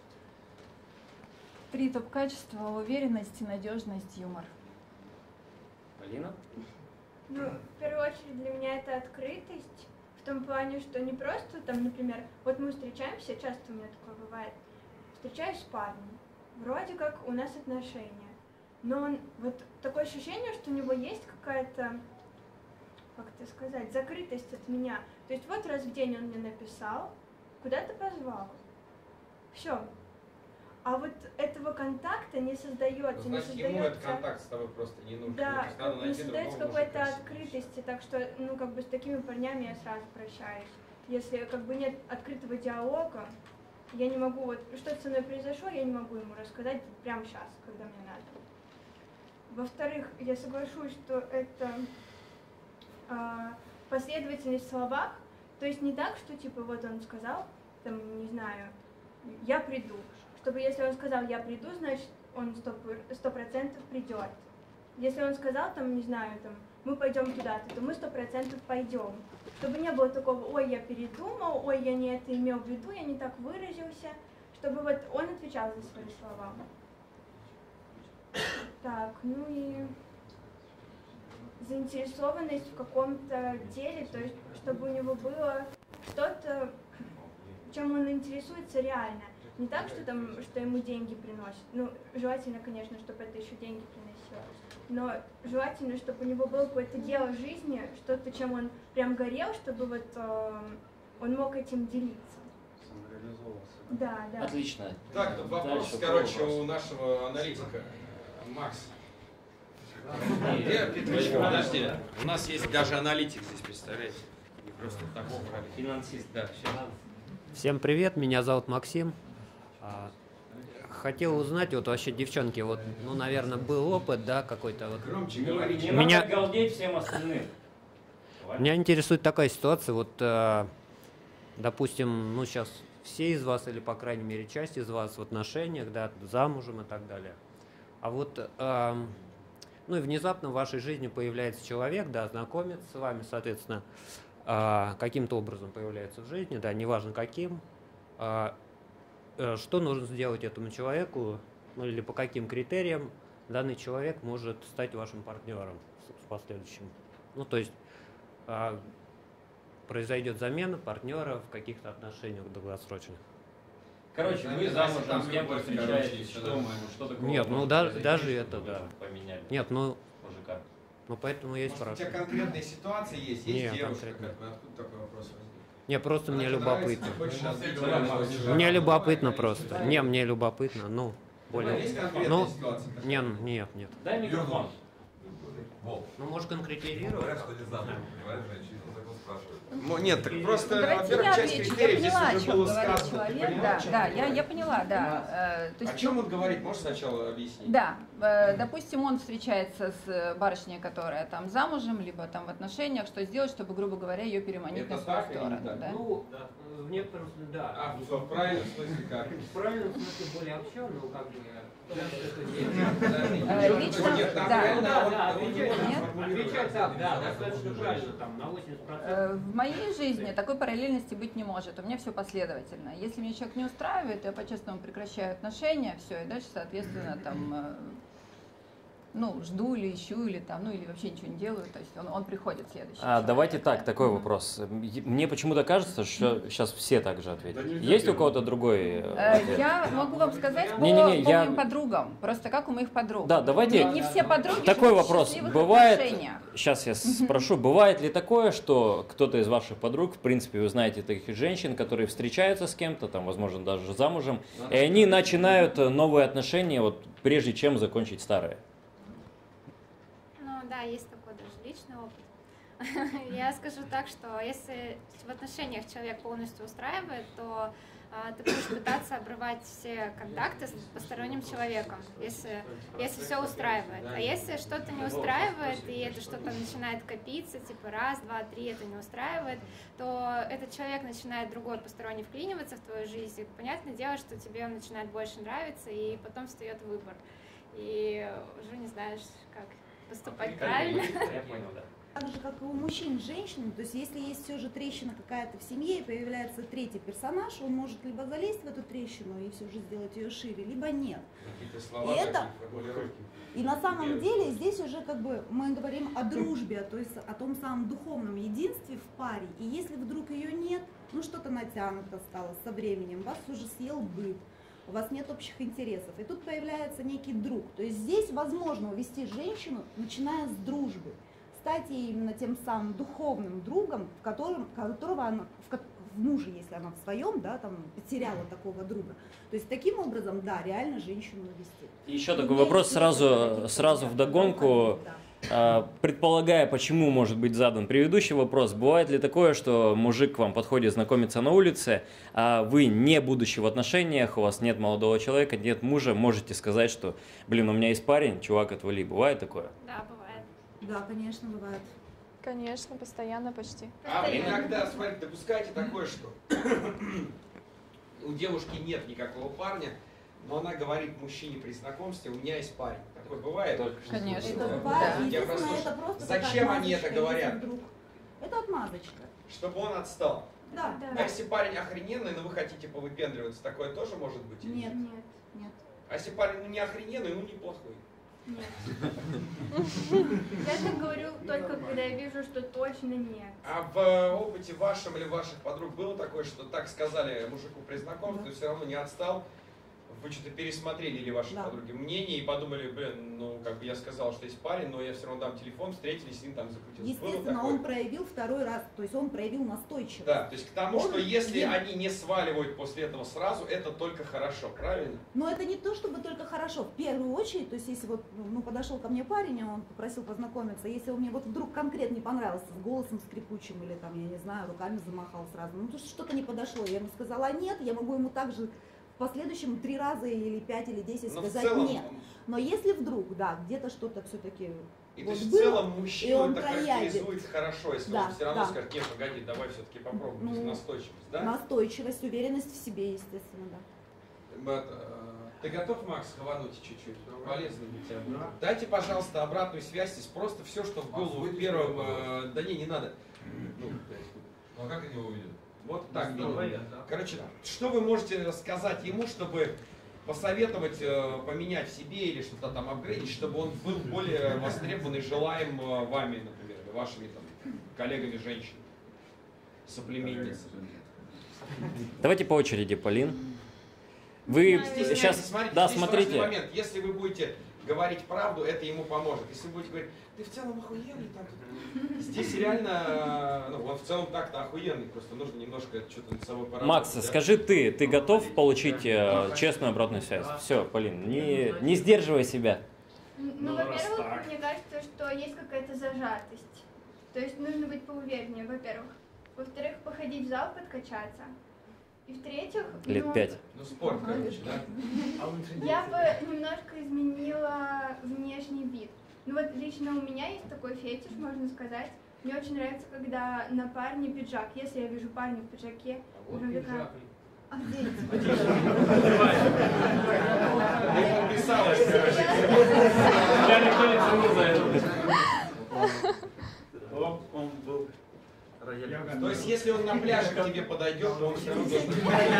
Три топ-качества: уверенность, надежность, юмор. Полина? Ну, в первую очередь для меня это открытость, в том плане, что не просто там, например, вот мы встречаемся, часто у меня такое бывает, встречаюсь с парнем, вроде как у нас отношения, но он, вот такое ощущение, что у него есть какая-то, как это сказать, закрытость от меня. То есть вот раз в день он мне написал, куда-то позвал, все. А вот этого контакта не создается, не Значит, ему этот создается. контакт с тобой просто не нужен. Да, То есть надо не найти создается другого какой-то мужика. открытости, так что, ну, как бы с такими парнями я сразу прощаюсь. Если как бы нет открытого диалога, я не могу, вот что-то со мной произошло, я не могу ему рассказать прямо сейчас, когда мне надо. Во-вторых, я соглашусь, что это а, последовательность в словах, то есть не так, что типа вот он сказал, там, не знаю, я приду, чтобы если он сказал я приду, значит он сто процентов придет. Если он сказал, там, не знаю, там, мы пойдем туда-то, то мы сто процентов пойдем. Чтобы не было такого, ой, я передумал, ой, я не это имел в виду, я не так выразился, чтобы вот он отвечал за свои слова. Так, ну и заинтересованность в каком-то деле, то есть чтобы у него было что-то, чем он интересуется реально. Не так, что, там, что ему деньги приносят. Ну, желательно, конечно, чтобы это еще деньги приносило. Но желательно, чтобы у него было какое-то дело в жизни, что-то, чем он прям горел, чтобы вот э, он мог этим делиться. Да, да. Отлично. Так, вопрос, Дальше, короче, вопрос. у нашего аналитика. Макс. Где Петрович, подожди. У нас есть даже аналитик здесь, представляете? Не просто так собрали. Финансист, да. Всем привет, меня зовут Максим. Хотел узнать, вот вообще, девчонки, вот, ну, наверное, был опыт, да, какой-то вот. Громче говорите. Не Меня... надо галдеть всем остальным. Меня интересует такая ситуация, вот, э, допустим, ну, сейчас все из вас, или, по крайней мере, часть из вас в отношениях, да, замужем и так далее. А вот, э, ну, и внезапно в вашей жизни появляется человек, да, знакомится с вами, соответственно, э, каким-то образом появляется в жизни, да, неважно каким. Э, Что нужно сделать этому человеку, ну или по каким критериям данный человек может стать вашим партнером с последующим? Ну, то есть а, произойдет замена партнера в каких-то отношениях долгосрочных. Короче, вы замужем с кем-то встречаетесь, что, что такое? Нет, ну да, даже это, да. Поменяли. Нет, ну... Мужика. Ну поэтому есть Может, у тебя спрашиваю. конкретная ситуация есть? Есть Нет, девушка, конкретно. как бы, откуда такой вопрос возник? Не, просто мне Она любопытно. нравится, хочешь ответить? Мне любопытно просто. Не, мне любопытно, ну, более... Есть конкретная Ну, ситуация? не, нет, нет. Дай микрофон. Ну, может, конкретировать? Ну, нет, так просто, Давайте во-первых, я часть отвечу. критериев Я здесь поняла, о уже чем было говорит сказано. Ты человек. поняла, Да, о чем да, он я, я говорит? поняла, да. Э, то О есть, чем он говорит? Можешь сначала объяснить? Да, э, допустим, он встречается с барышней, которая там замужем, либо там в отношениях, что сделать, чтобы, грубо говоря, ее переманить Это на свою так или не сторону. так? Да? Ну, в некотором смысле, да. А, в правильном смысле как? В правильном смысле более общо, ну, как бы... Э, Лично, Там да. реально Да, вот- да, вот отвечать, он нет? формулирует. отвечать так, да, достаточно правильно, там, на восемьдесят процентов. Э, В моей жизни такой параллельности быть не может. У меня все последовательно. Если меня человек не устраивает, я по-честному прекращаю отношения, все, и дальше, соответственно, там, э, ну, жду или ищу, или там, ну, или вообще ничего не делаю. То есть он, он приходит следующий. А, человек, давайте да. так, такой Мгм. вопрос. Мне почему-то кажется, что сейчас все так же ответят. Да нельзя Есть у первым. кого-то другой э, Э, ответ? Я могу вам сказать по, Не-не-не, по я- моим подругам. Просто как у моих подруг. Да, давайте. Не, не все подруги Такой живут в вопрос. счастливых Бывает, отношениях. сейчас я спрошу, бывает ли такое, что кто-то из ваших подруг, в принципе, вы знаете таких женщин, которые встречаются с кем-то, там, возможно, даже замужем, и они начинают новые отношения, вот прежде чем закончить старые? Ну да, есть такой даже личный опыт. Я скажу так, что если в отношениях человек полностью устраивает, то а, ты будешь пытаться обрывать все контакты с посторонним человеком, если, если все устраивает. А если что-то не устраивает, и это что-то начинает копиться, типа раз, два, три, это не устраивает, то этот человек начинает другой посторонний вклиниваться в твою жизнь. И понятное дело, что тебе он начинает больше нравиться, и потом встает выбор. И уже не знаешь, как поступать правильно. Я понял, да. Так же, как и у мужчин с женщинами, то есть если есть все же трещина какая-то в семье и появляется третий персонаж, он может либо залезть в эту трещину и все же сделать ее шире, либо нет. Какие-то слова, И это- такие формулировки. И на самом деле здесь уже как бы мы говорим о дружбе, то есть о том самом духовном единстве в паре. И если вдруг ее нет, ну что-то натянуто стало со временем, вас уже съел быт, у вас нет общих интересов. И тут появляется некий друг. То есть здесь возможно увести женщину, начиная с дружбы, стать ей именно тем самым духовным другом, в котором, которого она, в, ко- в муже, если она в своем, да, там, потеряла такого друга. То есть таким образом, да, реально женщину увести. Еще такой Имеется вопрос ли сразу, такие сразу друзья? вдогонку. Да. предполагая, почему может быть задан предыдущий вопрос, бывает ли такое, что мужик к вам подходит знакомиться на улице, а вы, не будучи в отношениях, у вас нет молодого человека, нет мужа, можете сказать, что, блин, у меня есть парень, чувак, отвали. Бывает такое? Да, бывает. Да, конечно, бывает. Конечно, постоянно почти. А иногда, смотрите, допускайте такое, что у девушки нет никакого парня, но она говорит мужчине при знакомстве: у меня есть парень. Такое бывает? Конечно. Это бывает. Я Естественно, просто- это просто Зачем такая они это отмазочка, говорят? если вдруг. Это отмазочка. Чтобы он отстал. Да, Да. А если парень охрененный, но вы хотите повыпендриваться, такое тоже может быть? или Нет, Нет. нет. А если парень ну, не охрененный, ну неплохой? Нет. Я так говорю только когда я вижу, что точно нет. А в опыте вашем или ваших подруг было такое, что так сказали мужику при знакомстве, все равно не отстал? Вы что-то пересмотрели или ваши Да. подруги мнение и подумали: блин, ну как бы я сказал, что есть парень, но я все равно дам телефон, встретились, с ним там закрутился. Было Естественно, такое? он проявил второй раз, то есть он проявил настойчивость. Да, то есть к тому, Он что если ем- они не сваливают после этого сразу, это только хорошо, правильно? Но это не то, чтобы только хорошо. В первую очередь, то есть если вот ну, подошел ко мне парень, и он попросил познакомиться, если он мне вот вдруг конкретно не понравился, с голосом скрипучим или там, я не знаю, руками замахал сразу, ну то есть что-то не подошло, я ему сказала «А нет, я могу ему также в последующем три раза или пять или десять Но в сказать целом- нет. Но если вдруг, да, где-то что-то все-таки И вот то есть в было, целом и мужчину он это проявит. характеризует хорошо, если Да, он все равно да. скажет: нет, погоди, давай все-таки попробуем, Ну, настойчивость, да? настойчивость, уверенность в себе, естественно, да. Вот, э, ты готов, Макс, хавануть чуть-чуть? Полезно для тебя будет. Дайте, пожалуйста, обратную связь, здесь просто все, что в голову первым... э, да не, не надо. Ну, Ну а как они его увидят? вот так. Ну, минимум. понятно, да. Короче, что вы можете рассказать ему, чтобы посоветовать э, поменять в себе или что-то там апгрейдить, чтобы он был более востребован и желаем э, вами, например, или вашими там коллегами женщин, соплеменницами? Давайте по очереди, Полин. Вы Стесняйтесь, сейчас, смотрите, да, здесь смотрите. важный момент. Если вы будете говорить правду, это ему поможет. Если вы будете говорить: ты в целом охуенный, там, здесь реально, ну, он в целом так-то охуенный, просто нужно немножко что-то над собой поработать. Макс, да? скажи ты, ты готов получить э, честную обратную связь? Все, Полин, не, не сдерживай себя. Ну, Ну, раз во-первых, так. мне кажется, что есть какая-то зажатость. То есть нужно быть поувереннее, во-первых. Во-вторых, походить в зал, подкачаться. И в-третьих, Лет ну, пять. Ну, спорт, короче, да? я бы немножко изменила внешний вид. Ну вот лично у меня есть такой фетиш, можно сказать. Мне очень нравится, когда на парне пиджак. Если я вижу парня в пиджаке, я такая: а где эти Я подписалась, короче. Я никто не ценил за это. Оп, он был рояль. То есть, если он на пляже к тебе подойдет, то он все равно должен...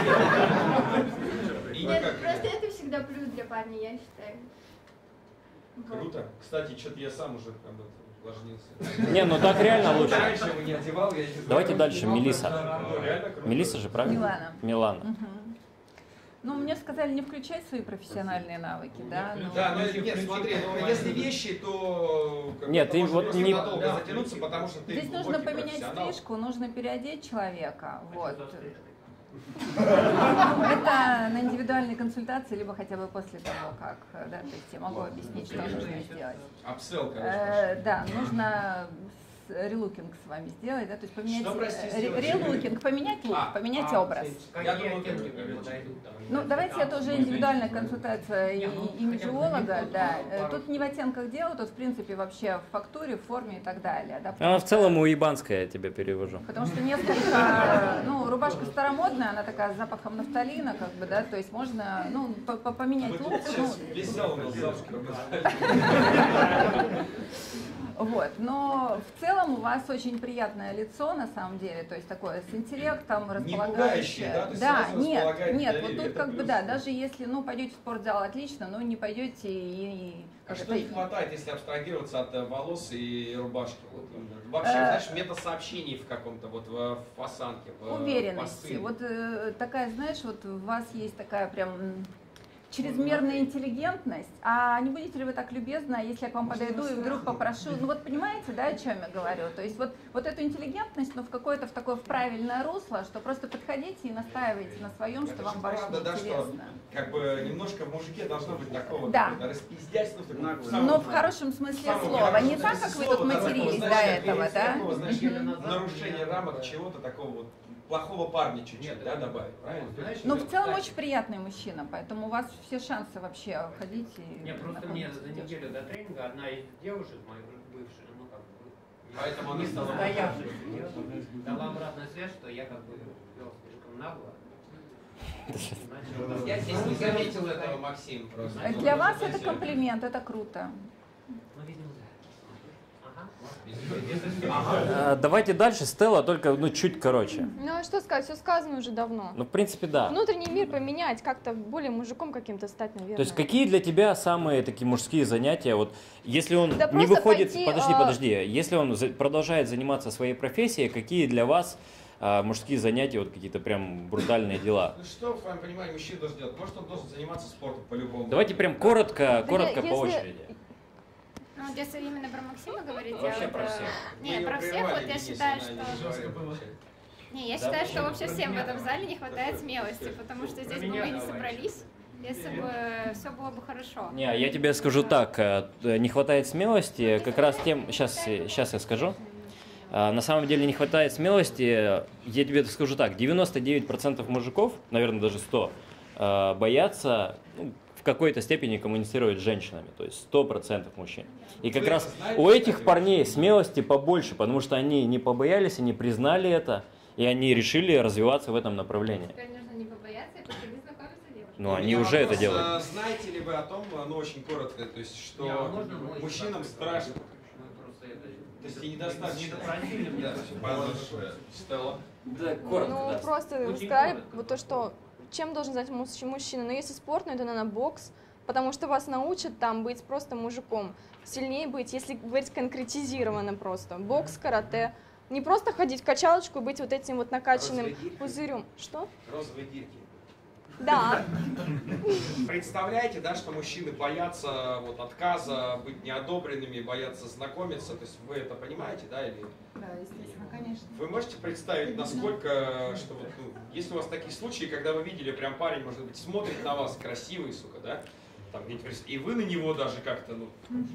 И Нет, никак. просто это всегда плюс для парня, я считаю. Вот. Круто. Кстати, что-то я сам уже об этом ложнился. Не, ну так реально лучше. Раньше его не одевал, я не знаю. Давайте дальше, Мелисса. Ну, реально круто. Мелисса же, правильно? Милана. Милана. Мгм. Ну, мне сказали не включать свои профессиональные навыки, да? но- Да, но нет, смотри, ну, если вещи, то как бы Нет, это ты может вот просто не- надолго Да. затянуться, потому что ты Здесь нужно глубокий поменять профессионал. стрижку, нужно переодеть человека. Вот. Это на индивидуальной консультации, либо хотя бы после того, как, да, то есть я могу объяснить, что нужно сделать. Апсел, короче. Э, Да, нужно с- релукинг с вами сделать, да, то есть поменять Что, прости, э, сделать? релукинг, поменять лук, А, поменять а, образ. Я думал, ты Ну, давайте это уже индивидуальная консультация и- имиджиолога, да. Э, Тут не в оттенках дело, тут в принципе вообще в фактуре, в форме и так далее, да. Она в целом уебанская, я тебя перевожу. Потому что несколько, ну, рубашка старомодная, она такая с запахом нафталина, как бы, да, то есть можно, ну, по- по- поменять Мы лук, тут ну, сейчас весь зал у нас запуск. вот, но в целом у вас очень приятное лицо, на самом деле, то есть такое с интеллектом, Не располагающее. пугающее, да? То есть Да, сразу нет, располагает нет, доверие, вот тут это как бы, плюс. да, даже если, ну, пойдете в спортзал, отлично, но не пойдете и... А как что это, не хватает, если абстрагироваться от э, волос и рубашки? Вот, именно? Вообще, Э, знаешь, метасообщений в каком-то, вот в, в осанке, в, в Уверенности. посыле. Вот э, такая, знаешь, вот у вас есть такая прям м, чрезмерная интеллигентность, а не будете ли вы так любезны, если я к вам подойду и вдруг попрошу, ну вот понимаете, да, о чем я говорю? То есть вот, вот эту интеллигентность, но в какое-то в такое в правильное русло, что просто подходите и настаивайте на своем, что вам больше не да, что интересно. как бы немножко в мужике должно быть такого Да. распиздяйства. Но в хорошем смысле слова, не так, как вы тут матерились до этого, да? Нарушение рамок чего-то такого вот плохого парня чуть-чуть, да, добавить, правильно? Ну, в целом очень приятный мужчина, поэтому у вас все шансы вообще ходить и... Не, просто мне за неделю до тренинга одна из девушек, моих бывших, ну как бы... Поэтому не она стала... состоявшихся, дала обратную связь, что я как бы вел слишком нагло. Я здесь не заметил этого, Максим, просто. Для вас это комплимент, это круто. А, Давайте дальше, Стелла, только ну, чуть короче. Ну а что сказать, все сказано уже давно. Ну, в принципе, да. Внутренний мир поменять, как-то более мужиком каким-то стать, наверное. То есть какие для тебя самые такие мужские занятия? Вот если он Да не просто выходит, пойти, подожди, а- подожди, если он за- продолжает заниматься своей профессией, какие для вас а, мужские занятия, вот какие-то прям брутальные дела? Ну что, в твоем понимании, мужчина должен делать? Может, он должен заниматься спортом по-любому? Давайте прям коротко, Да коротко я- по если- очереди. Ну, вот если именно про Максима говорить, Вообще я про вот, э, всех. Не, Мы про его всех, прервали, вот я Денис, считаю, она что... не жестко было. Не, я Да, считаю, почему? что вообще Про всем в меня этом давай. зале не хватает смелости, потому что здесь бы меня мы не давай. собрались, если бы все было бы хорошо. Не, я тебе скажу так, э, не хватает смелости, как раз тем, сейчас, сейчас я скажу. А, На самом деле не хватает смелости, я тебе скажу так, девяносто девять процентов мужиков, наверное, даже сто, э, боятся ну, в какой-то степени коммуницировать с женщинами, то есть сто процентов мужчин. И как Вы раз это знаете, у этих кстати, парней смелости побольше, потому что они не побоялись, они признали это, и они решили развиваться в этом направлении. Теперь нужно не побояться и пойти знакомиться с девушкой. Ну, У они меня уже это вопрос, делают. а, Знаете ли вы о том, ну очень коротко, то есть, что Не, а можно мой мужчинам такой страшно? Мы просто это... То есть и недостаточно. Не допросили меня. Да, большое. Стелла. Да, Ну, просто Очень сказали коротко. вот то, что чем должен знать муж- мужчина. Но если спорт, ну это, наверное, бокс, потому что вас научат там быть просто мужиком, сильнее быть, если говорить конкретизированно просто. Бокс, карате. Не просто ходить в качалочку и быть вот этим вот накачанным Розовые дырки. пузырем. Что? Розовые дырки. Да. Представляете, да, что мужчины боятся вот отказа, быть неодобренными, боятся знакомиться, то есть вы это понимаете, да, или Да, естественно, конечно. вы можете представить, насколько, что вот, ну, если у вас такие случаи, когда вы видели, прям парень, может быть, смотрит на вас, красивый, сука, да, там, где-нибудь, и вы на него даже как-то, ну,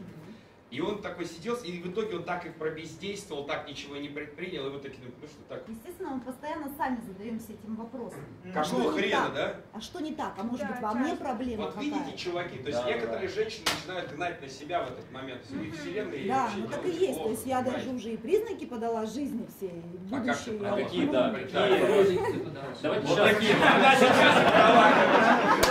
и он такой сидел, и в итоге он так и пробездействовал, так ничего и не предпринял, и вы такие, ну, что так, Естественно, мы постоянно сами задаемся этим вопросом. какого что не хрена, так? да? А что не так? А может Да, быть, во мне часто. проблема Вот какая? видите, чуваки, то есть Да, некоторые женщины начинают гнать на себя в этот момент. То есть у них вселенная и Да, вообще ну так и делают есть. плохо, То есть я даже понимаете? уже и признаки подала жизни всей, и А как будущее. ты А подала? какие, Ну, да, ну, какие? Давайте Вот сейчас. такие, да, сейчас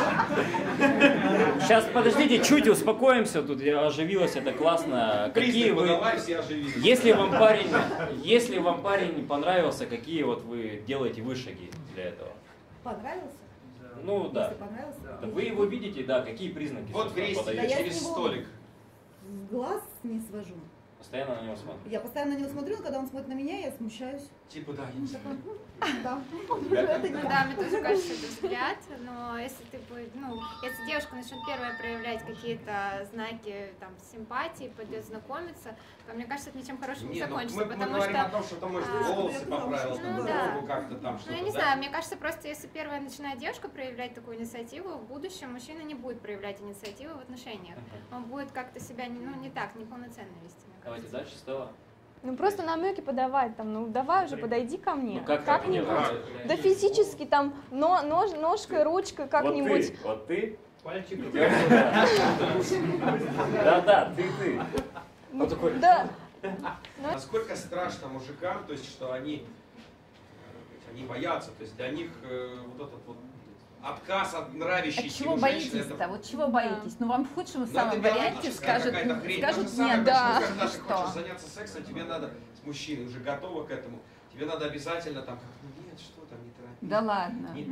Сейчас, подождите, чуть успокоимся, тут я оживилась, это классно. Какие Признак вы, подала, все оживились. если вам парень, если вам парень понравился, какие вот вы делаете вы шаги для этого? Понравился? Ну да. Если понравился? Да вы его видите, да, какие признаки? Вот собственно, крестик подаете? Да я через с него- столик. Глаз не свожу. Постоянно на него смотрите. Я постоянно на него смотрю, но когда он смотрит на меня, я смущаюсь. Типа, да, я Ну, не знаю. такой, «М, да, Да, это не Ну так». да, мне тоже кажется, это взгляд, но если ты, бы- ну, если девушка начнет первая проявлять какие-то знаки там симпатии, пойдет знакомиться, то мне кажется, это ничем хорошим не Не, ну, закончится, мы, мы потому говорим что... о том, что там, может, а, волосы поправил, ну там, да. дорогу как-то там Ну, что-то, я не да? знаю, мне кажется, просто если первая начинает девушка проявлять такую инициативу, в будущем мужчина не будет проявлять инициативу в отношениях. Он будет как-то себя ну, не так, неполноценно вести. мне Давайте кажется. дальше, Стелла. Ну просто намеки подавать там, ну давай уже подойди ко мне. Ну, как так как-нибудь. делать? Да физически там, но, нож, ножкой, ручкой как-нибудь. Вот ты, Пальчик. вот ты. Да-да, ты, ты. Он такой, Да. Насколько страшно мужикам, то есть, что они, э, они боятся, то есть для них э, вот этот вот отказ от От нравящейся чего ему женщины, боитесь-то? это... Вот чего боитесь? Ну вам в худшем Да, самом ты варианте биологическая скажут, какая-то хрень. То же скажут самое, нет, почему, да. когда ты Что? хочешь заняться сексом, тебе надо с мужчиной, уже готова к этому, тебе надо обязательно там, как, ну нет, что там, не торопись. Да ладно. Нет,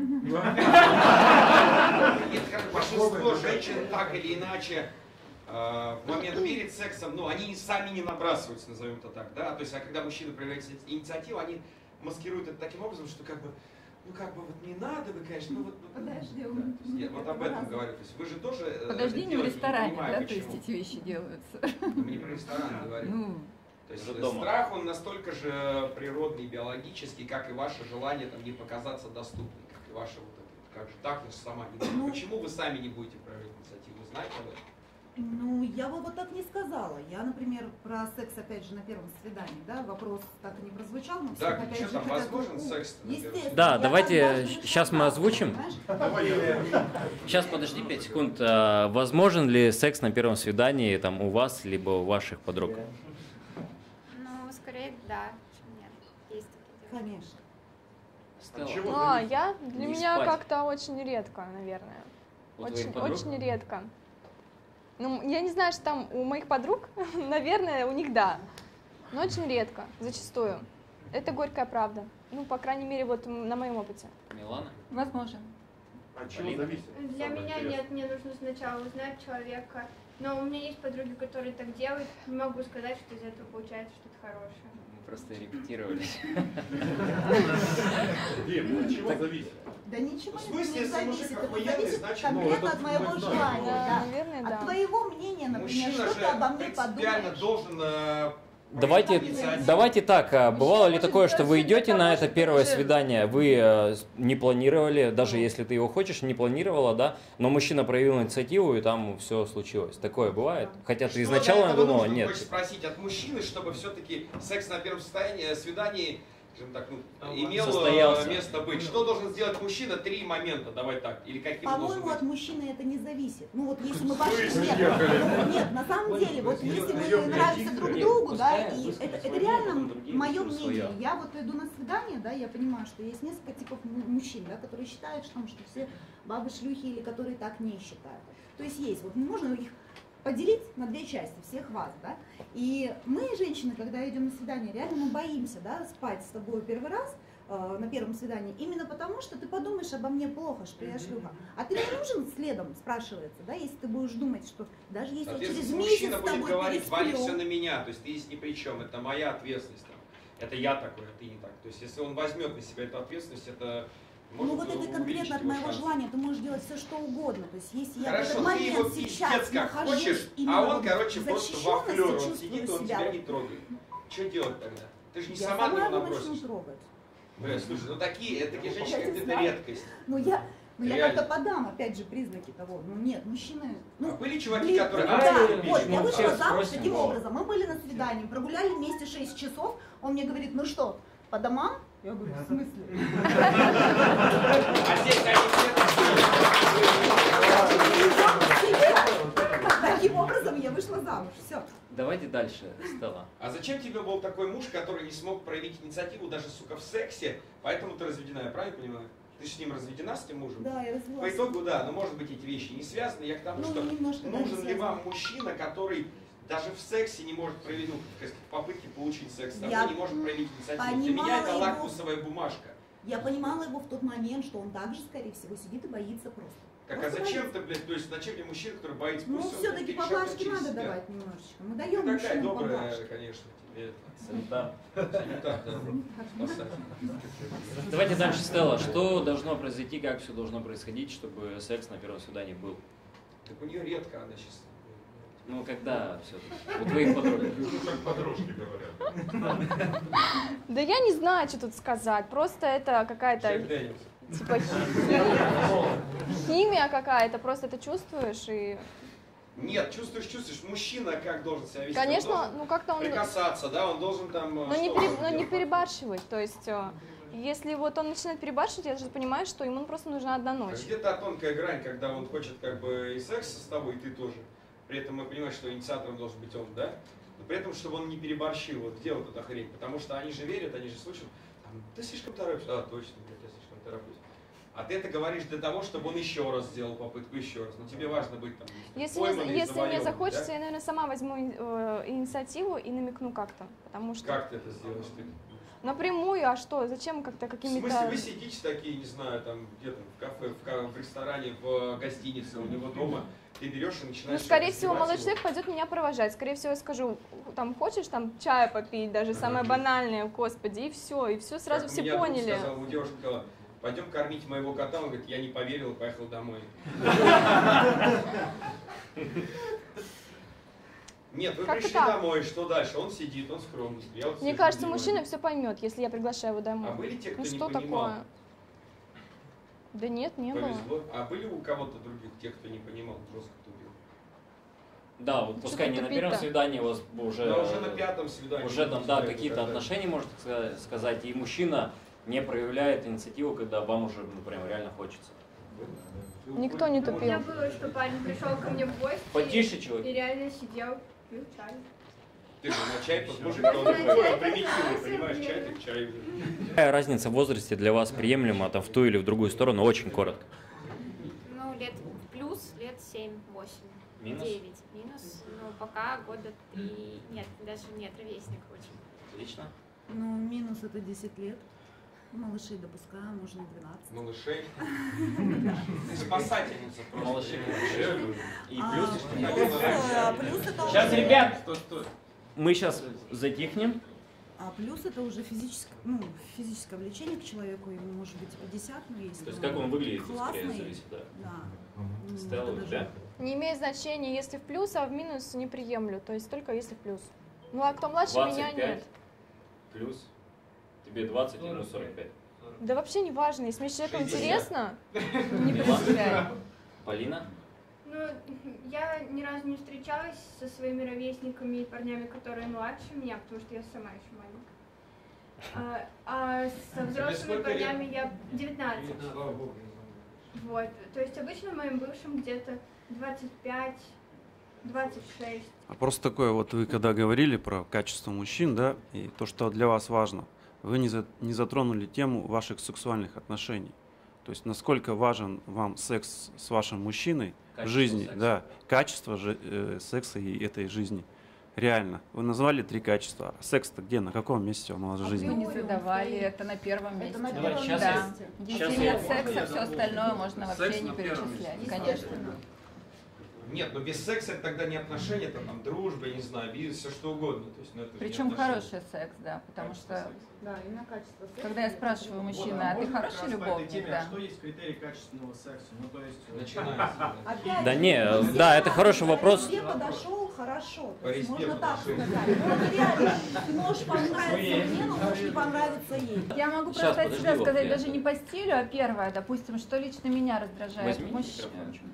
Нет, как большинство женщин так или иначе э, в момент перед сексом, ну, они сами не набрасываются, назовем это так, да, то есть, а когда мужчина проявляет инициативу, они маскируют это таким образом, что как бы, ну как бы вот не надо, вы, конечно, ну вот... Ну, подожди, я вот об этом говорю. То есть вы же тоже... Подожди, не в ресторане, понимаю, да, почему. то есть эти вещи делаются. Мы не про ресторан говорим. Ну, то есть страх, он настолько же природный, биологический, как и ваше желание там, не показаться доступным, как и ваше вот это, как же так, сама не ну, почему вы сами не будете проявлять инициативу, знаете об этом? Ну, я бы вот так не сказала. Я, например, про секс, опять же, на первом свидании, да, вопрос так и не прозвучал, но да, все, опять что же, там, хотят... возможен секс? Естественно. Да, Я давайте там сейчас мы озвучим. Сейчас, подожди пять секунд. А, возможен ли секс на первом свидании там у вас, либо у ваших подруг? Ну, скорее, да, чем нет. Есть такие девушки. Конечно. Ну, а я, для Не меня спать. как-то очень редко, наверное. У твоих Очень, подруг? очень редко. Ну, я не знаю, что там у моих подруг, наверное, у них да, но очень редко, зачастую. Это горькая правда. Ну, по крайней мере, вот на моем опыте. Милана? возможно. От чего зависит? Для Самое меня интересное. нет, мне нужно сначала узнать человека. Но у меня есть подруги, которые так делают. Не могу сказать, что из этого получается что-то хорошее. Мы просто репетировали. Дим, от чего зависит? Да ничего В смысле, не если мужик зависит. Это охуенный, зависит значит, конкретно ну, это от моего мы желания. знаем. Да, Да. наверное, да. От твоего мнения, например, Мужчина что же ты обо мне принципиально подумаешь. должен... э, Давайте, инициативу. давайте так, а бывало ли может такое, что вы делать для идете того, на это чтобы первое уже- свидание, вы э, не планировали, даже если ты его хочешь, не планировала, да, но мужчина проявил инициативу, и там все случилось. Такое бывает? Хотя ты Что изначально для этого думала, нужно, нет. хочешь спросить от мужчины, чтобы все-таки секс на первом состоянии, свидании, скажем так, ну, имел Состоялся. э, место быть. Что должен сделать мужчина? Три момента, давай так. Или каким должен По-моему, быть? от мужчины это не зависит. Ну вот если мы пошли... смысле, Нет, ехали? ну, нет, на самом деле, вот если мы нравимся друг другу, да, и это, это реально мое мнение. Я вот иду на свидание, да, я понимаю, что есть несколько типов му- мужчин, да, которые считают, что, что все бабы шлюхи или которые так не считают. То есть есть, вот можно их поделить на две части, всех вас, да. И мы, женщины, когда идем на свидание, реально мы боимся, да, спать с тобой первый раз, э, на первом свидании, именно потому, что ты подумаешь обо мне плохо, что я шлюха. А ты не нужен следом, спрашивается, да, если ты будешь думать, что даже если я через Соответственно, месяц мужчина с будет тобой говорить, вали все пересплю, на меня, то есть ты здесь ни при чем, это моя ответственность. Там. Это я такой, а ты не так. То есть если он возьмет на себя эту ответственность, это может ну вот это увеличить конкретно от его моего шансы. желания, ты можешь делать все, что угодно. То есть если я в Хорошо, этот ты момент его сейчас пиздец как нахожусь хочешь, именно а он, вот короче, в просто защищенности, вафлер, он чувствую сидит, он себя тебя вот не трогает. Что делать тогда? Ты же не Я сама на него его начну набросишь. трогать. Бля, слушай, ну такие, такие женщины, Я как не ты, это знаю. редкость. Ну я, ну я Реально. как-то подам, опять же, признаки того. Ну нет, мужчины... Ну, А были чуваки, блин, которые... да, «А, вот, ты я ну, вышла всех замуж спросим, таким но». образом. Мы были на свидании, прогуляли вместе шесть часов. Он мне говорит, ну что, по домам? Я говорю, в смысле? А здесь Таким образом я вышла замуж. Все. Давайте дальше, Стелла. А зачем тебе был такой муж, который не смог проявить инициативу даже, сука, в сексе, поэтому ты разведена, я правильно понимаю? Ты же с ним разведена, с этим мужем? Да, я развелась. По итогу, да, но может быть эти вещи не связаны. Я к тому, Ну, что немножко, да, нужен не ли связаны. вам мужчина, который даже в сексе не может проявить, ну, как сказать, в попытке получить секс с тобой, Я не может проявить инициативу. Для понимала меня это его. лакмусовая бумажка. Я понимала его в тот момент, что он также, скорее всего, сидит и боится просто. Так а Просто зачем боится. ты, блядь, то есть зачем мне мужчина, который боится? Ну, Пусть он все-таки перешагнет поблажки через надо себя. давать немножечко. Мы Ты даем такая мужчинам добрая, поблажки. конечно, тебе это, санитар. Санитар, да, спасатель. Давайте дальше, Стелла. Что должно произойти, как все должно происходить, чтобы секс на первом свидании был? Так у нее редко она сейчас. Ну, когда все-таки? У твоих подруг. Как подружки говорят. Да я не знаю, что тут сказать. Просто это какая-то Джек Дэниелс. типа химия, химия какая-то. Просто это чувствуешь и... Нет, чувствуешь, чувствуешь. Мужчина как должен себя вести? Конечно, Он должен ну как-то он... прикасаться, да, он должен там... Но что не, он пере- должен но не делать? перебарщивать. То есть, э, если вот он начинает перебарщивать, я же понимаю, что ему просто нужна одна А ночь. где та тонкая грань, когда он хочет как бы и секса с тобой, и ты тоже. При этом мы понимаем, что инициатором должен быть он, да? Но при этом, чтобы он не переборщил, вот где вот эта хрень. Потому что они же верят, они же слышат, там, ты слишком торопишься. А, точно, блядь, я слишком тороплюсь. А ты это говоришь для того, чтобы он еще раз сделал попытку, еще раз. Но тебе важно быть там Если, пойманным мне, и если мне завоеванным, захочется, да? я, наверное, сама возьму э, инициативу и намекну как-то. Потому что... Как ты это сделаешь? Ты? Напрямую, а что? Зачем как-то В какими-то... смысле, вы сидите такие, не знаю, там где-то в кафе, в, ка- в ресторане, в гостинице, у него дома, ты берешь и начинаешь... Ну, скорее всего, раздевать молодой его. человек пойдет меня провожать. Скорее всего, я скажу, там, хочешь там чая попить, даже самое банальное, господи, и все, и все, сразу Как все меня друг поняли. сказал, у девушки сказала, пойдем кормить моего кота. Он говорит, я не поверил и поехал домой. Нет, вы Как пришли так? домой, что дальше? Он сидит, он скромный. Я вот Мне сижу, кажется, делаю. мужчина все поймет, если я приглашаю его домой. А были те, кто ну не что понимал? такое? Да нет, не Повезло. было. А были у кого-то других, тех, кто не понимал, жестко тупил? Да, вот Что пускай тут не на тупить-то? первом свидании у вас уже... Да, уже на пятом свидании. Уже там, да, Уже какие-то тогда. отношения, можно ска- сказать, и мужчина не проявляет инициативу, когда вам уже, ну, прям реально хочется. Никто не У меня тупил. было, что парень пришел ко мне в гости Потише, человек. и реально сидел, пил чай. Ты же на чай мужик, он такой примитивный, понимаешь, чай, так чай. Какая разница в возрасте для вас приемлема, там, в ту или в другую сторону, очень коротко? Ну, лет плюс, лет семь-восемь. Минус? девять. Минус, ну, пока года три. Нет, даже нет, ровесник очень. Отлично. Ну, минус это десять лет. Малышей допускаем, можно двенадцать. Малышей? Спасательница просто. Малышей. И А, плюс... плюс, а, плюс это Сейчас, уже- ребят, Стой, стой. мы сейчас затихнем. А плюс это уже физическое, ну, физическое влечение к человеку, ему может быть пятьдесят, но если То есть как он выглядит, классный, скорее зависит, да. да. Ну, Стелла, это даже- да? Не имеет значения, если в плюс, а в минус не приемлю. То есть только если в плюс. Ну а кто младше меня, двадцать пять нет. плюс, тебе двадцать, ему сорок пять. Да вообще не важно. Если мне с человеком шестьдесят. интересно, Не принципиально. Полина? Ну, я ни разу не встречалась со своими ровесниками и парнями, которые младше меня, потому что я сама еще маленькая. А, а со взрослыми сколько лет? парнями я девятнадцать. Вот. То есть обычно моим бывшим где-то двадцать пять, двадцать шесть. А просто такое, вот вы когда говорили про качество мужчин, да, и то, что для вас важно, вы не, за- не затронули тему ваших сексуальных отношений. То есть насколько важен вам секс с вашим мужчиной в Качество жизни, секса. да, качество же, э, секса и этой жизни. Реально. Вы назвали три качества. А секс-то где, на каком месте он у вас в жизни? Мы не задавали, это на первом месте. Это на Давай, первом сейчас Да. месте. Сейчас Если я- нет секса, все остальное можно Секс вообще не на первом перечислять, месте. конечно. Нет, но без секса это тогда не отношения, это там дружба, я не знаю, бизнес, все что угодно. То есть, ну, это же не Причем отношения. хороший секс, да, потому что Да, именно качество секса. когда я спрашиваю Вот, мужчины, а а ты можно как хороший раз по этой любовник, теме, да? а что есть критерий качественного секса? Ну, то есть... вот- Начинается. Опять Да же, не, если да, это он хороший по вопрос. резьбе подошел, хорошо. По То есть резьбе можно так подошел. сказать. Вот реально, ты можешь понравиться мне, но можешь не понравиться ей. Я могу Сейчас, просто от подожди, себя вот сказать я- даже не по стилю, а первое, допустим, что лично меня раздражает Возьми в мужчине. микрофончик.